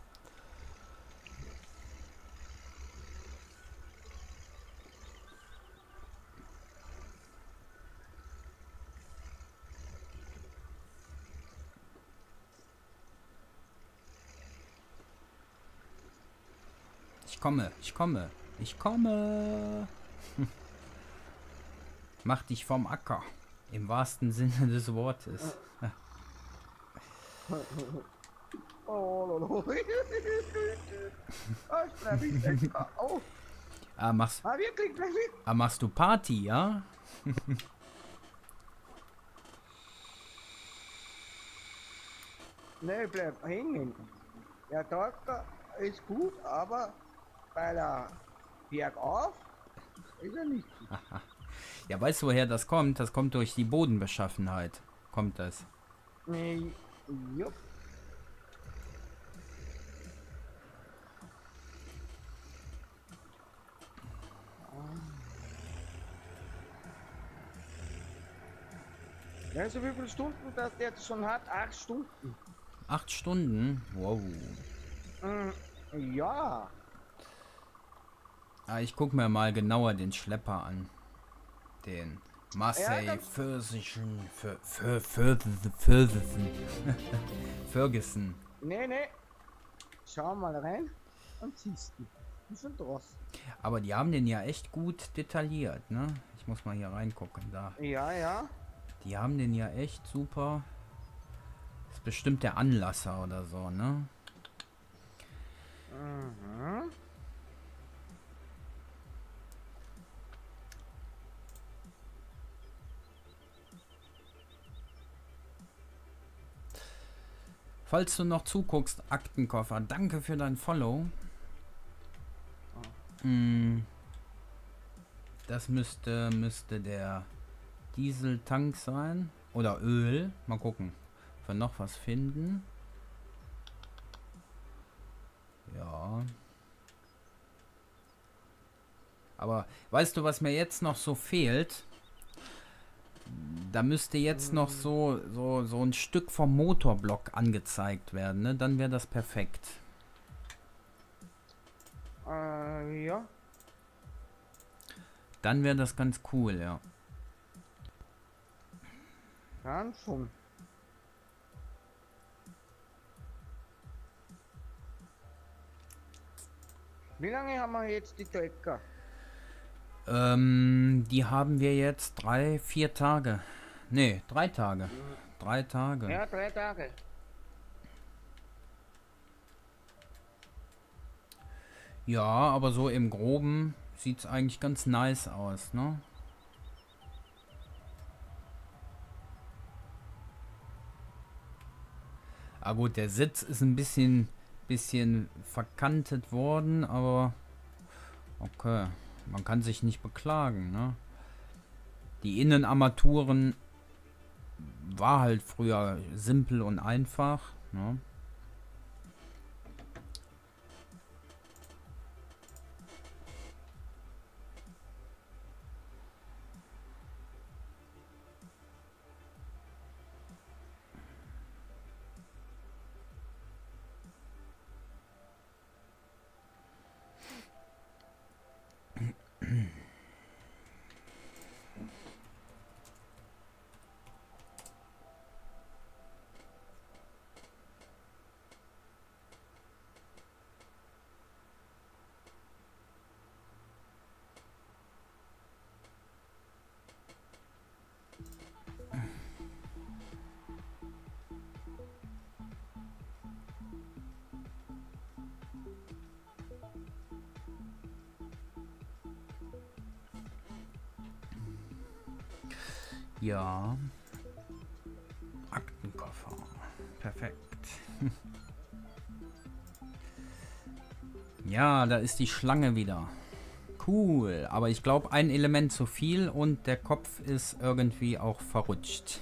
Ich komme, ich komme, ich komme. Mach dich vom Acker. Im wahrsten Sinne des Wortes. Oh, lolo. Oh, ich bleib nicht lecker. Oh, Ah, machst, ah, wirklich, bleib ich. ah, machst du Party, ja? Nee, bleib hängen. Ja, dort ist gut, aber bei der Bergauf ist er nicht gut. Ja, weißt du, woher das kommt? Das kommt durch die Bodenbeschaffenheit. Kommt das. Nee, jupp. Weißt du, wie viele Stunden das der jetzt schon hat? Acht Stunden. Acht Stunden? Wow. Mm, ja. Ah, ich guck mir mal genauer den Schlepper an. Den Massey Ja, Ferguson. Fer- Fer- Fer- Ferguson. Ferguson. Nee, nee. Schau mal rein und siehst du. Die sind draußen. Aber die haben den ja echt gut detailliert, ne? Ich muss mal hier reingucken, da. Ja, ja. Die haben den ja echt super. Das ist bestimmt der Anlasser oder so, ne? Mhm. Falls du noch zuguckst, Aktenkoffer, danke für dein Follow. Mm, Das müsste, müsste der Dieseltank sein. Oder Öl. Mal gucken, ob wir noch was finden. Ja. Aber weißt du, was mir jetzt noch so fehlt? Da müsste jetzt noch so, so, so ein Stück vom Motorblock angezeigt werden, ne? Dann wäre das perfekt. Äh, ja. Dann wäre das ganz cool, ja. Kann schon. Wie lange haben wir jetzt die Trecker? Ähm, die haben wir jetzt drei, vier Tage. Nee, drei Tage. Drei Tage. Ja, drei Tage. Ja, aber so im Groben sieht es eigentlich ganz nice aus, ne? Ah gut, der Sitz ist ein bisschen, bisschen verkantet worden, aber okay, man kann sich nicht beklagen, ne? Die Innenarmaturen war halt früher simpel und einfach, ne? Ja. Aktenkoffer. Perfekt. Ja, da ist die Schlange wieder. Cool, aber ich glaube ein Element zu viel und der Kopf ist irgendwie auch verrutscht.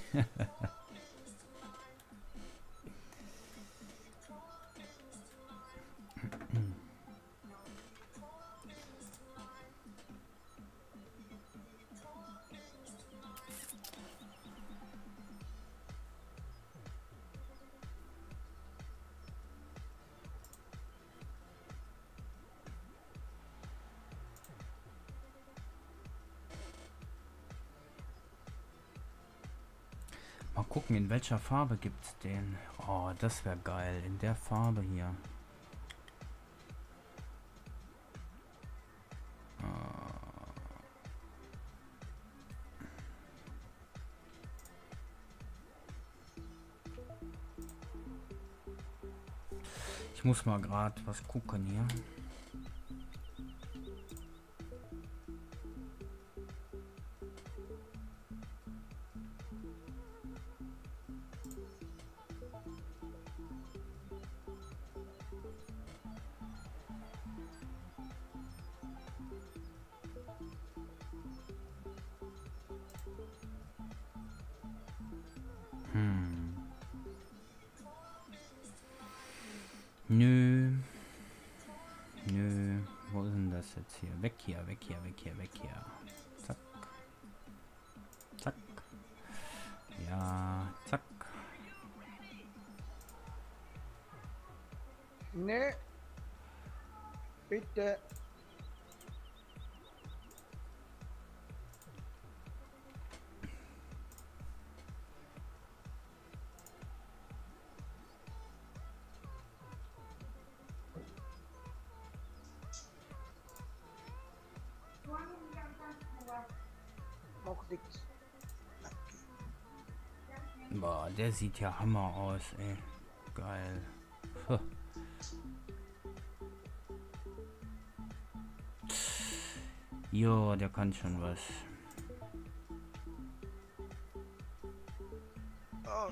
Mal gucken, in welcher Farbe gibt's den? Oh, das wäre geil. In der Farbe hier. Ich muss mal gerade was gucken hier. Hm. Nö. Nö. Wo ist denn das jetzt hier? Weg hier, weg hier, weg hier, weg hier. Zack. Zack. Ja, zack. Nee. Bitte. Macht nichts. Boah, der sieht ja Hammer aus, ey. Geil. Puh. Jo, der kann schon was. Oh.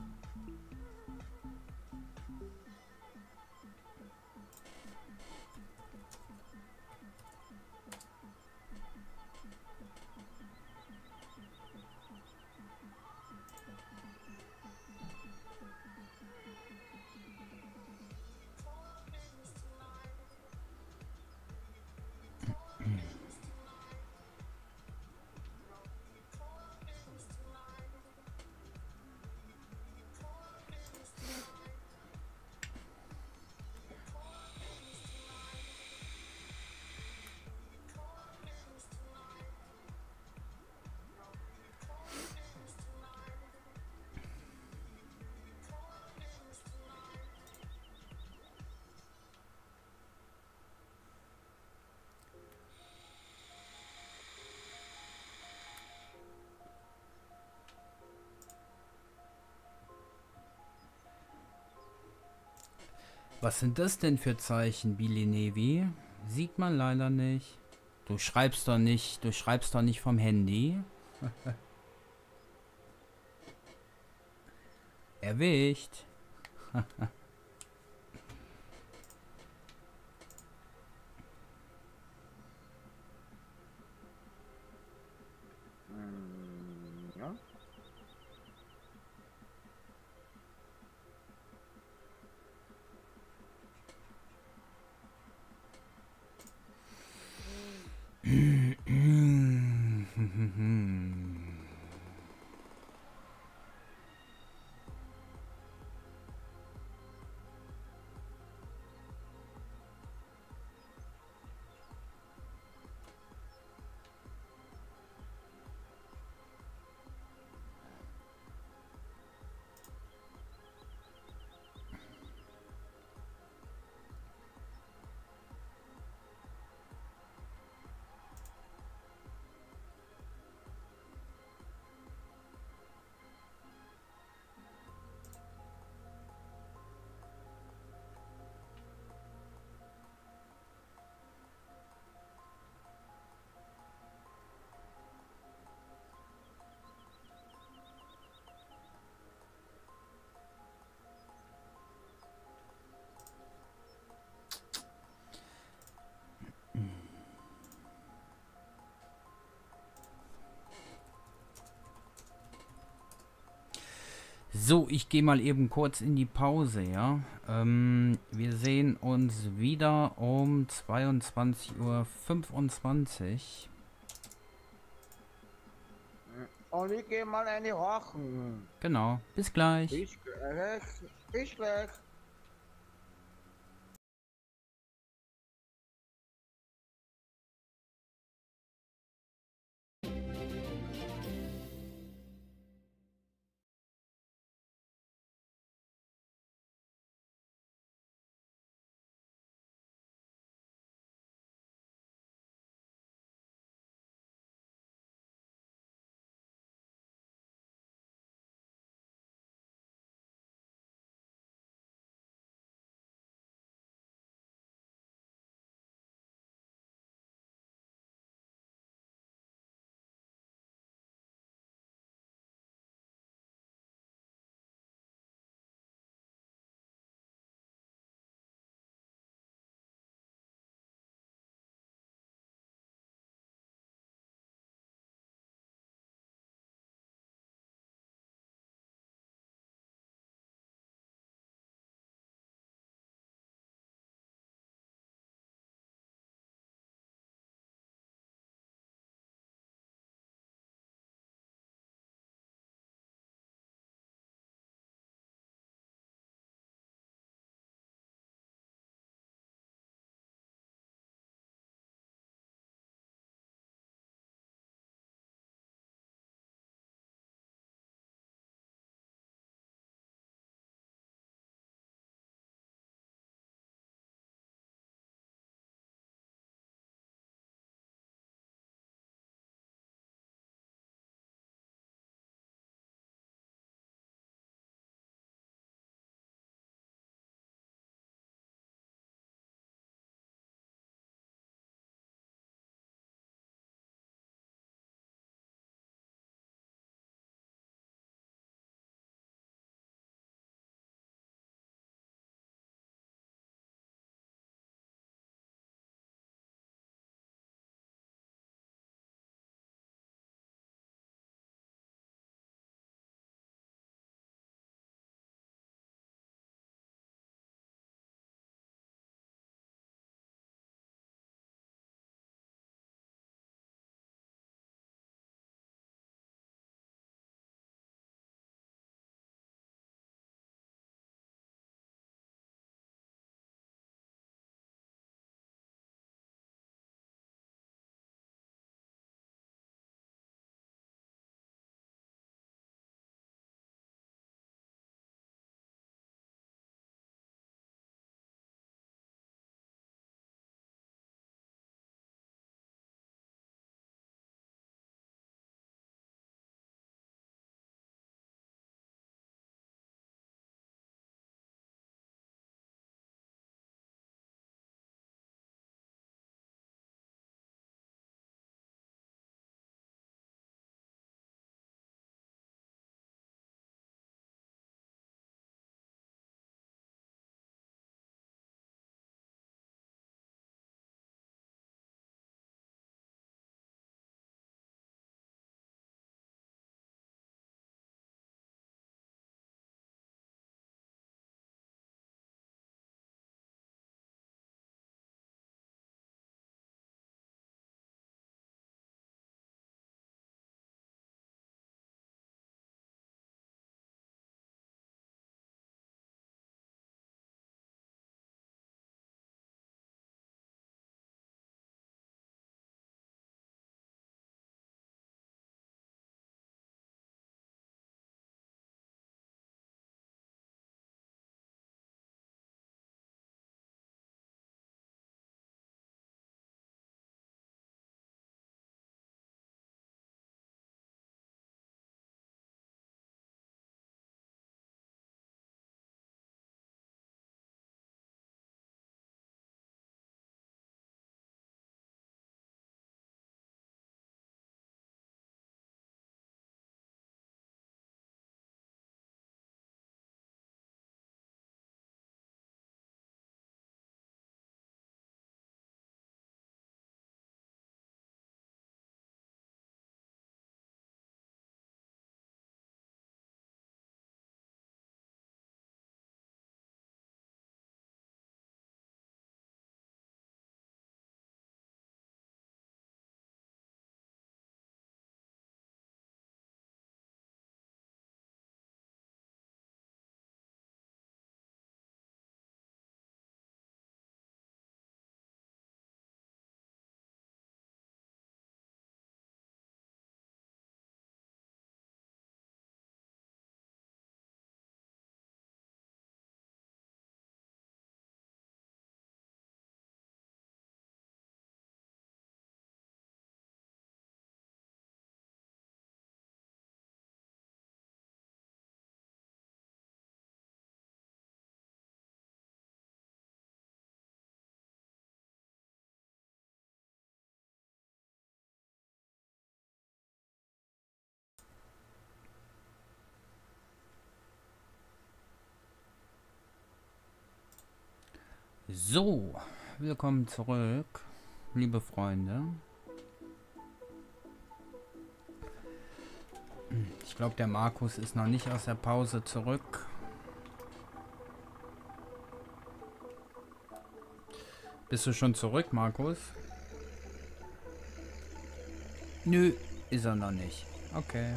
Was sind das denn für Zeichen, Billy Nevi? Sieht man leider nicht. Du schreibst doch nicht, du schreibst doch nicht vom Handy. Erwischt. Ja. So, ich gehe mal eben kurz in die Pause, ja. Ähm, wir sehen uns wieder um zweiundzwanzig Uhr fünfundzwanzig. Und ich gehe mal eine rauchen. Genau, bis gleich. Bis gleich. Bis gleich. So, willkommen zurück, liebe Freunde. Ich glaube, der Markus ist noch nicht aus der Pause zurück. Bist du schon zurück, Markus? Nö, ist er noch nicht. Okay.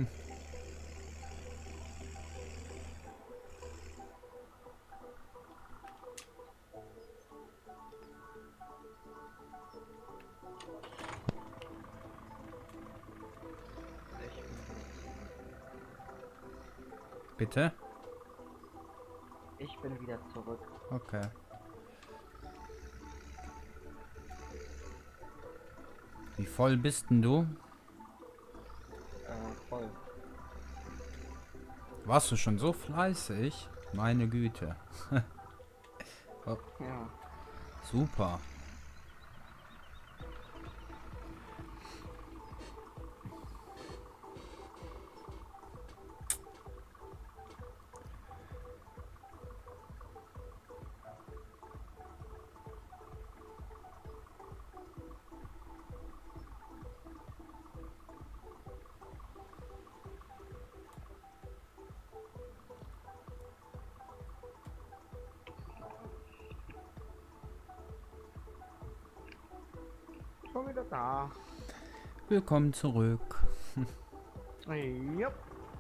Bitte? Ich bin wieder zurück. Okay. Wie voll bist denn du? Äh, voll. Warst du schon so fleißig? Meine Güte. Oh, Ja. super. Schon wieder da. Willkommen zurück. Jupp.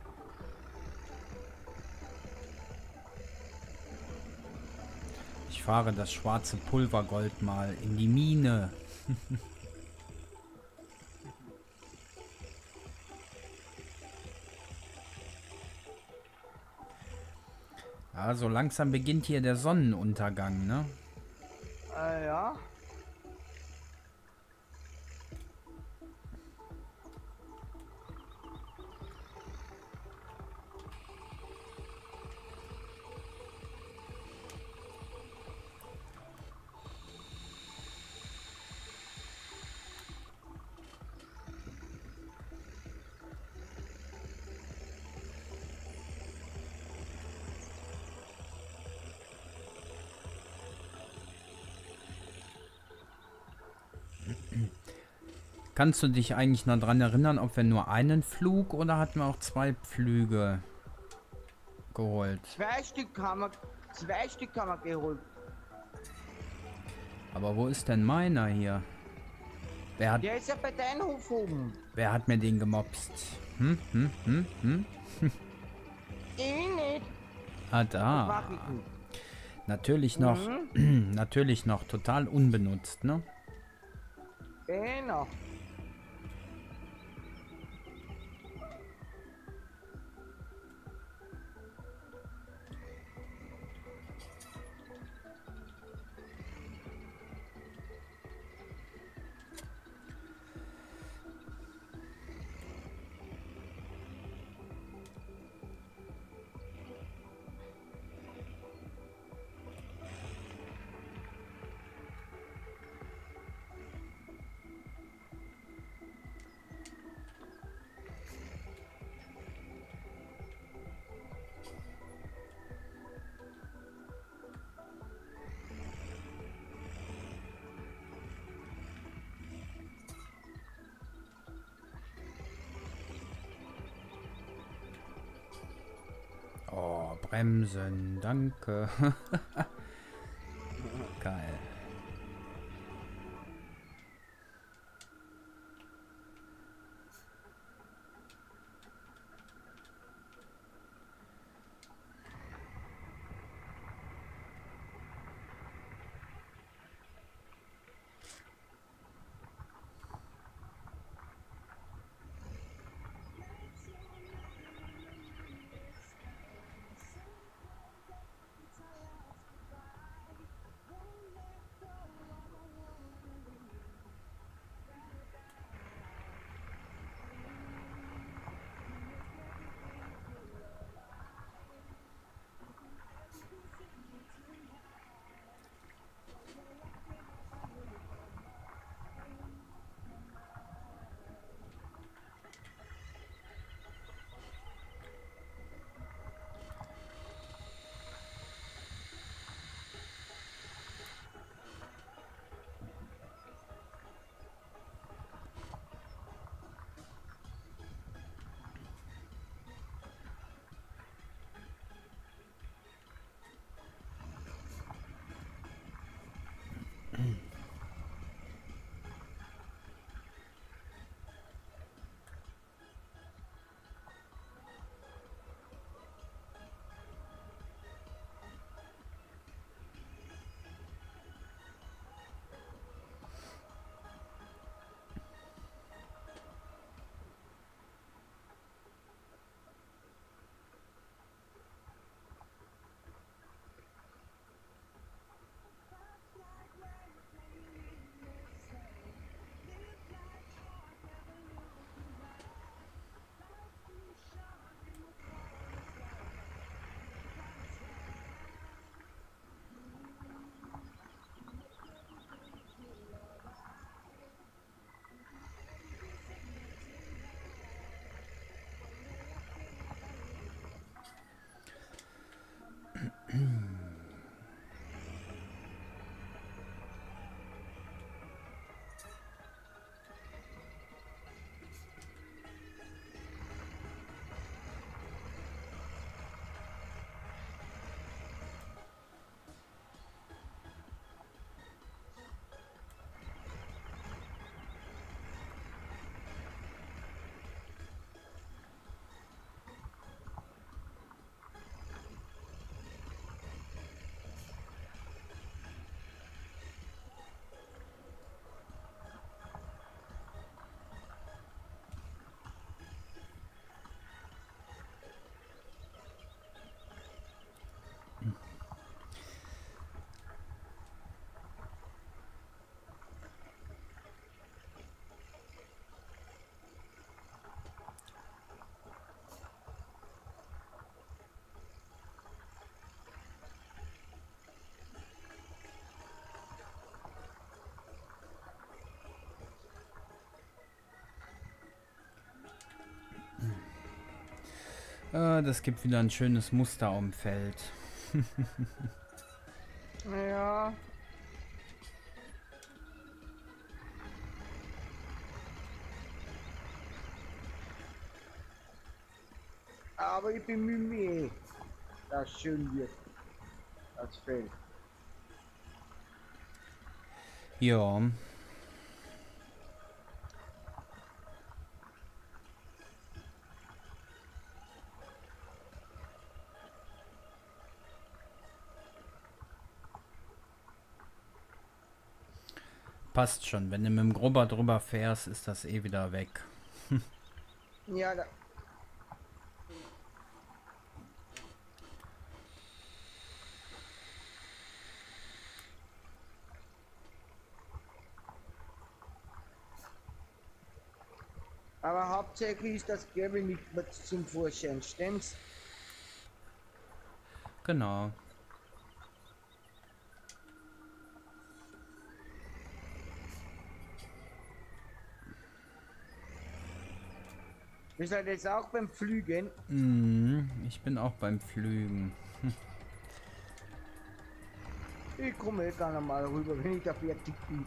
Ich fahre das schwarze Pulvergold mal in die Mine. Ja, so langsam beginnt hier der Sonnenuntergang, ne? Äh, ja. Kannst du dich eigentlich noch dran erinnern, ob wir nur einen Flug oder hatten wir auch zwei Flüge geholt? Zwei Stück haben wir, zwei Stück haben wir geholt. Aber wo ist denn meiner hier? Wer hat, Der ist ja bei deinem Hof oben. wer hat mir den gemobst? Hm, hm, hm, hm? Ich nicht. Ah, Das da. mach ich nicht. Natürlich noch, Mhm. natürlich noch total unbenutzt, ne? Genau. Oh, Bremsen, danke. Geil. Äh, das gibt wieder ein schönes Muster am Feld. Ja. Aber ich bemühe mich, dass es schön wird. Das Feld. Ja. Passt schon. Wenn du mit dem Grubber drüber fährst, ist das eh wieder weg. Ja, da. Aber hauptsächlich ist das Gelbe nicht mehr zum Vorschein, stimmt's? Genau. Ihr seid jetzt auch beim Flügen. Mhm, ich bin auch beim Flügen. Ich komme gar nicht mal rüber, wenn ich da fertig bin.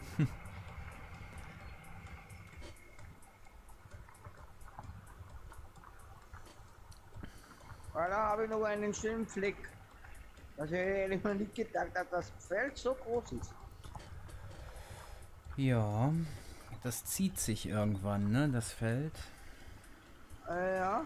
Weil da habe ich noch einen schönen Fleck. Also hätte ich mir nicht gedacht, dass das Feld so groß ist. Ja, das zieht sich irgendwann, ne, das Feld. Äh, ja.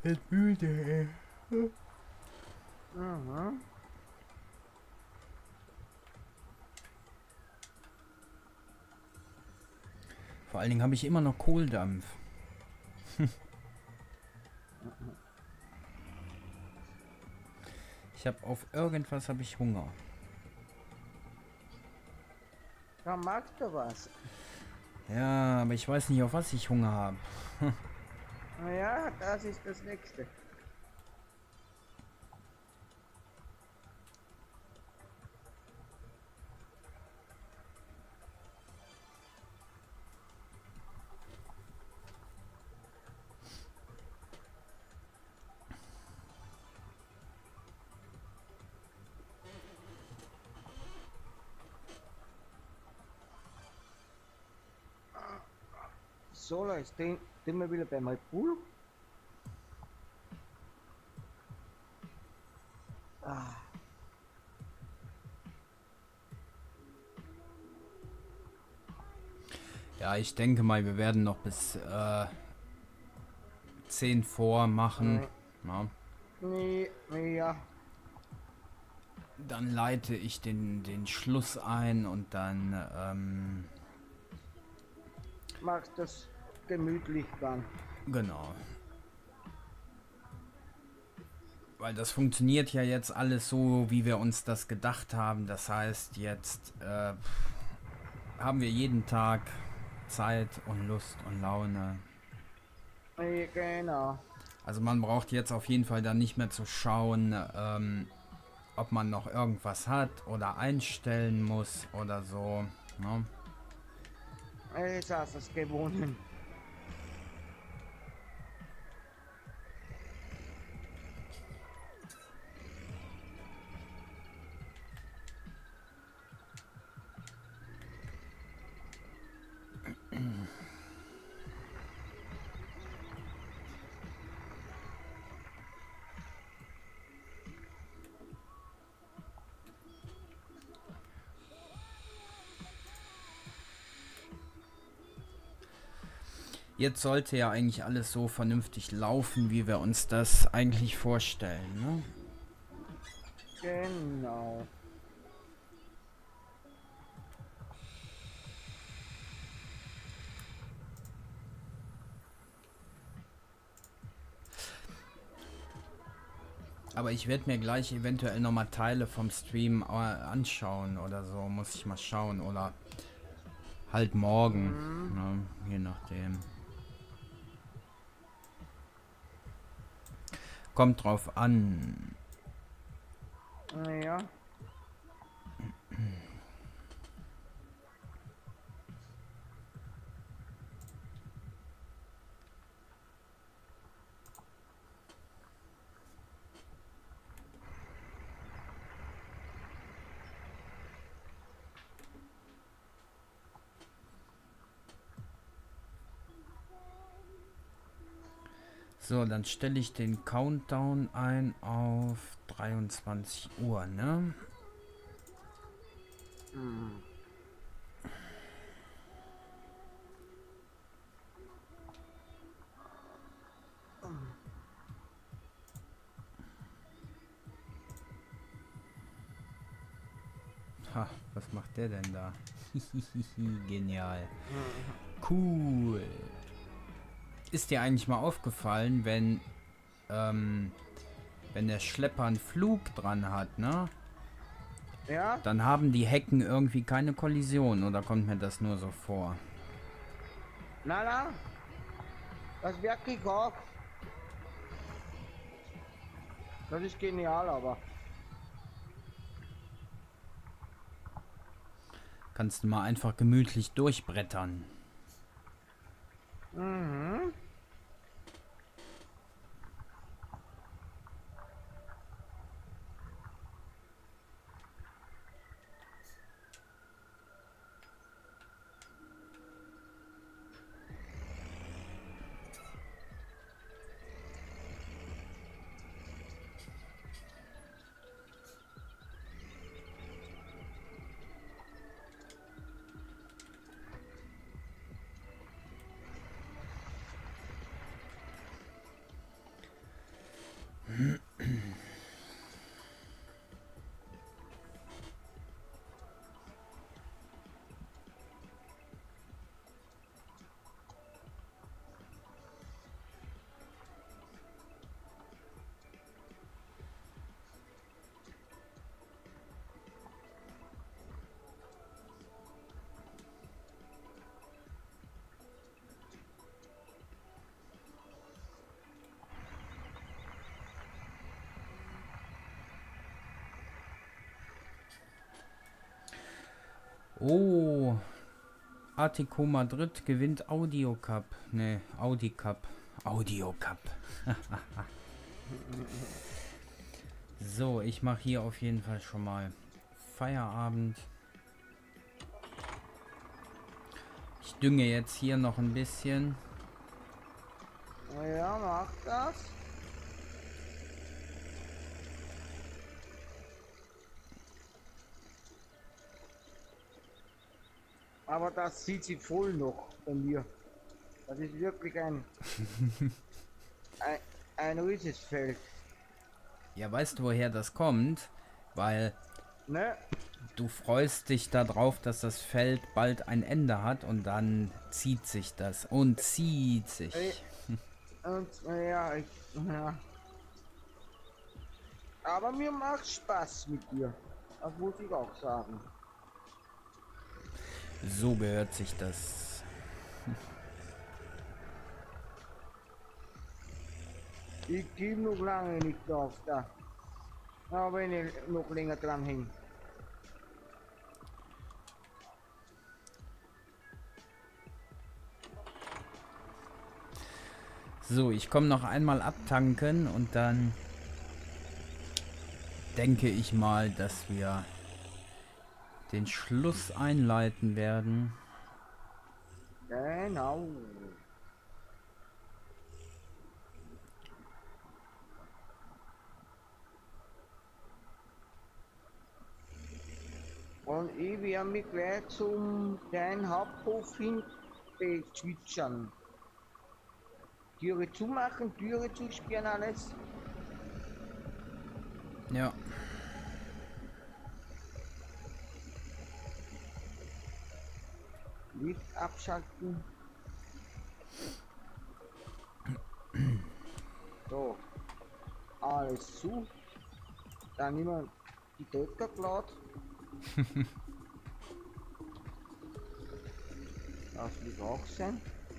bin müde. Mhm. Vor allen Dingen habe ich immer noch Kohldampf. Ich habe auf irgendwas habe ich Hunger. Da magst du was. Ja, aber ich weiß nicht, auf was ich Hunger habe. Ja, das ist das Nächste. So Leute, stehen, stehen wir wieder bei meinem Pool. Ah. Ja, ich denke mal, wir werden noch bis äh, zehn vor machen. Ja. Nee, nee, ja. Dann leite ich den, den Schluss ein und dann ähm, Machst das gemütlich dann. genau. Weil das funktioniert ja jetzt alles so, wie wir uns das gedacht haben. Das heißt, jetzt äh, haben wir jeden Tag Zeit und Lust und Laune. Nee, genau. Also man braucht jetzt auf jeden Fall dann nicht mehr zu schauen, ähm, ob man noch irgendwas hat oder einstellen muss oder so. Ne? Jetzt hast du es gewonnen. Jetzt sollte ja eigentlich alles so vernünftig laufen, wie wir uns das eigentlich vorstellen. Ne? Genau. Aber ich werde mir gleich eventuell nochmal Teile vom Stream äh, anschauen oder so, muss ich mal schauen. Oder halt morgen, Mhm. ne? Je nachdem. Kommt drauf an. Ja. So, dann stelle ich den Countdown ein auf dreiundzwanzig Uhr, ne? Mhm. Ha, was macht der denn da? Genial. Cool. Ist dir eigentlich mal aufgefallen, wenn ähm, wenn der Schlepper einen Flug dran hat, ne? Ja, Dann haben die Hecken irgendwie keine Kollision, oder kommt mir das nur so vor? na na. Das wirklich auch. Das ist genial, aber. Kannst du mal einfach gemütlich durchbrettern. Mhm. Oh, Atletico Madrid gewinnt Audio Cup. Ne, Audi Cup. Audio Cup. So, ich mache hier auf jeden Fall schon mal Feierabend. Ich dünge jetzt hier noch ein bisschen. Ja, mach das. Aber das sieht sie voll noch bei mir. Das ist wirklich ein, ein, ein riesiges Feld. Ja, weißt du, woher das kommt? Weil Ne? du freust dich darauf, dass das Feld bald ein Ende hat und dann zieht sich das und zieht sich. Ey. Und ja, ich, ja. Aber mir macht Spaß mit dir. Das muss ich auch sagen. So gehört sich das. Ich gebe noch lange nicht auf da. Aber wenn ich noch länger dran hänge. So, ich komme noch einmal abtanken und dann denke ich mal, dass wir den Schluss einleiten werden. Genau. Und ich werde mich gleich zum kleinen Haupthof hin bezwitschern. Türe zumachen, Türe zusperren, alles. Ja. Licht abschalten. So. Alles zu. Dann nehmen wir die Deckel glatt. Das wird auch sein.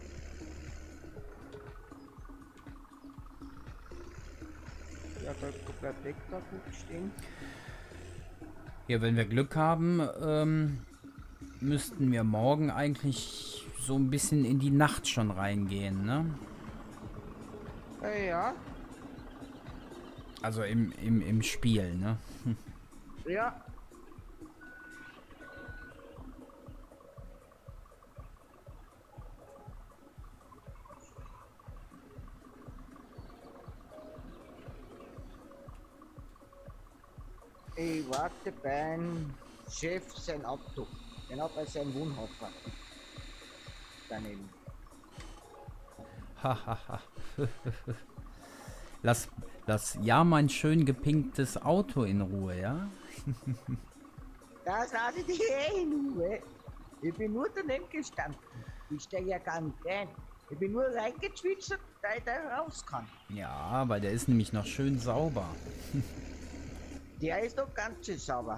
Ja, da bleibt weg da gut stehen. Ja, wenn wir Glück haben, ähm, müssten wir morgen eigentlich so ein bisschen in die Nacht schon reingehen, ne? Ja, ja. Also im, im, im Spiel, ne? Hm. Ja. Ich warte beim Chef sein Auto. Genau bei seinem Wohnhaus. Daneben. Hahaha. lass, lass ja mein schön gepinktes Auto in Ruhe, ja? Das hatte ich eh in Ruhe. Ich bin nur daneben gestanden. Ich stehe ja gar nicht rein. Ich bin nur reingezwitschert, da ich da raus kann. Ja, weil der ist nämlich noch schön sauber. Der ist doch ganz schön sauber.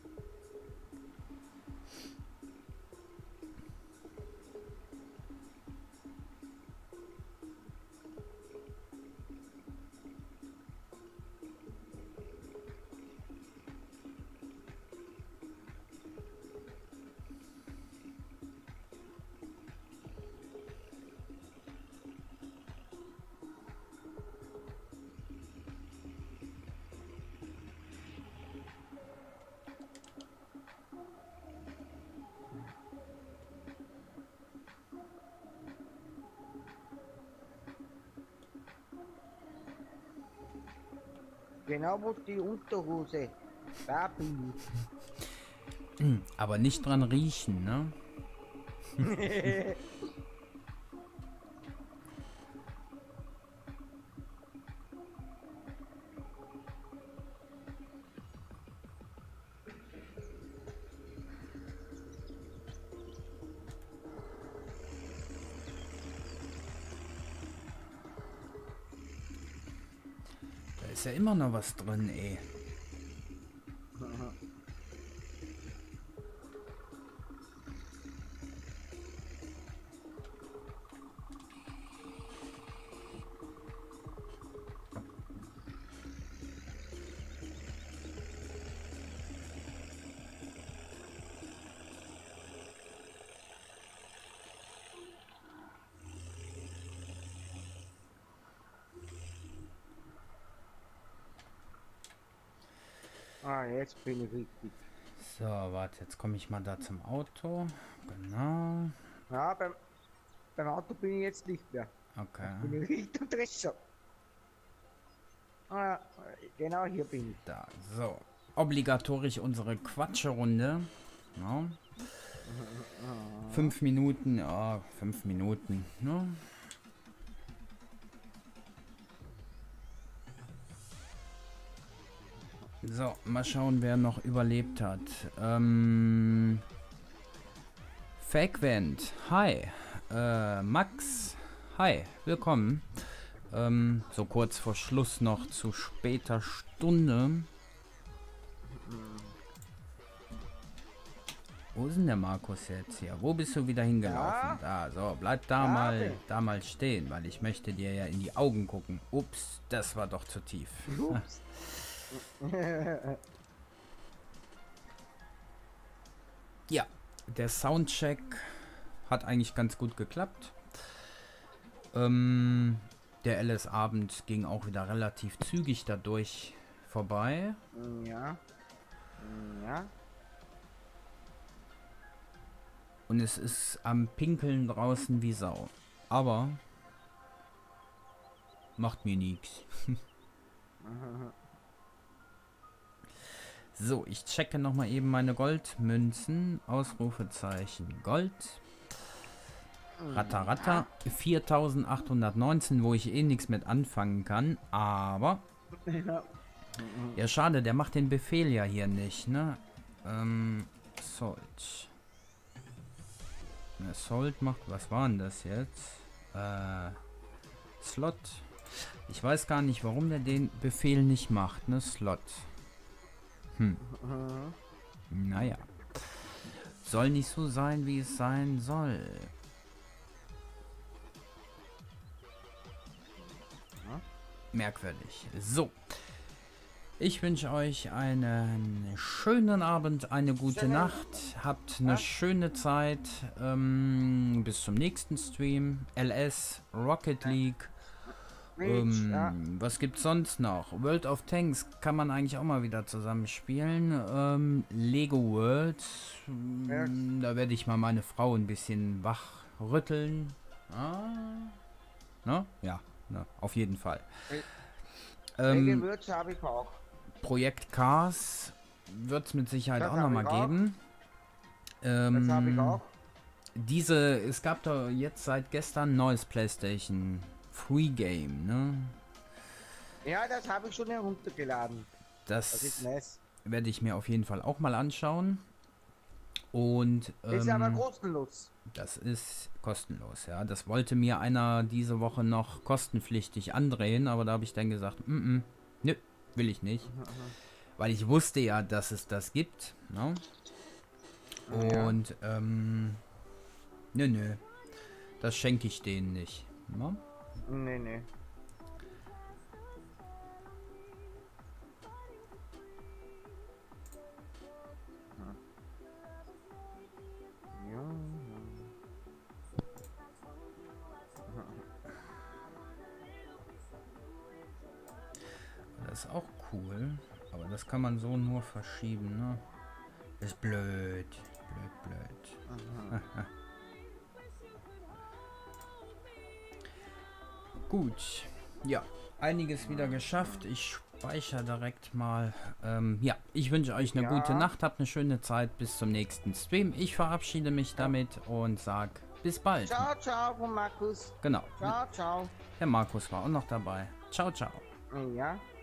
Genau wo die Unterhose. Da bin Aber nicht dran riechen, ne? ich. Da ist ja immer noch was drin, ey. Ah, jetzt bin ich richtig. So, warte, jetzt komme ich mal da zum Auto. Genau. Ja, beim, beim Auto bin ich jetzt nicht mehr. Okay. Bin ich Richtung Drescher. Ah, genau hier bin ich. Da, so. Obligatorisch unsere Quatschrunde. Ja. Fünf Minuten, ja, fünf Minuten. Ne? So, mal schauen, wer noch überlebt hat. Ähm, Fakevent, hi. Äh, Max, hi, willkommen. Ähm, so kurz vor Schluss noch zu später Stunde. Wo ist denn der Markus jetzt hier? Wo bist du wieder hingelaufen? Da, so, bleib da Ja, mal, okay. da mal stehen, weil ich möchte dir ja in die Augen gucken. Ups, das war doch zu tief. Ups. Ja, der Soundcheck hat eigentlich ganz gut geklappt. Ähm, der L S-Abend ging auch wieder relativ zügig dadurch vorbei. Ja. Ja. Und es ist am Pinkeln draußen wie Sau. Aber macht mir nichts. So, ich checke noch mal eben meine Goldmünzen. Ausrufezeichen Gold. Ratter, ratter. viertausendachthundertneunzehn, wo ich eh nichts mit anfangen kann. Aber... Ja. Ja, schade, der macht den Befehl ja hier nicht, ne? Ähm, Salt. Ne, Salt macht... Was war denn das jetzt? Äh, Slot. Ich weiß gar nicht, warum der den Befehl nicht macht, ne? Slot. Hm. Naja. Soll nicht so sein, wie es sein soll. Merkwürdig. So. Ich wünsche euch einen schönen Abend, eine gute Nacht. Habt eine schöne Zeit. Ähm, bis zum nächsten Stream. L S, Rocket League. Ähm, Ja. Was gibt's sonst noch? World of Tanks kann man eigentlich auch mal wieder zusammenspielen. Ähm, Lego World. ähm, Da werde ich mal meine Frau ein bisschen wach rütteln. Ah. Ne? Ja, ne, auf jeden Fall. Ähm, Gewürze habe ich auch. Projekt Cars wird es mit Sicherheit Das auch hab noch mal ich auch. geben. Das habe ich Ähm, auch. diese, es gab da jetzt seit gestern ein neues PlayStation Free Game, ne? Ja, das habe ich schon heruntergeladen. Das ist Das nice. werde ich mir auf jeden Fall auch mal anschauen. Und Ist aber ähm, kostenlos. das ist kostenlos, ja. Das wollte mir einer diese Woche noch kostenpflichtig andrehen, aber da habe ich dann gesagt, mm -mm, nö, will ich nicht. Weil ich wusste ja, dass es das gibt, ne? Ja. Und, ähm, nö, nö, das schenke ich denen nicht, ne? Nee, nee. Ja. Das ist auch cool, aber das kann man so nur verschieben, ne? Ist blöd, blöd, blöd. Gut, ja, einiges wieder geschafft. Ich speichere direkt mal. Ähm, ja, ich wünsche euch eine Ja. gute Nacht, habt eine schöne Zeit bis zum nächsten Stream. Ich verabschiede mich damit und sag bis bald. Ciao, ciao von Markus. Genau, Ciao, ciao. der Markus war auch noch dabei. Ciao, ciao. Ja.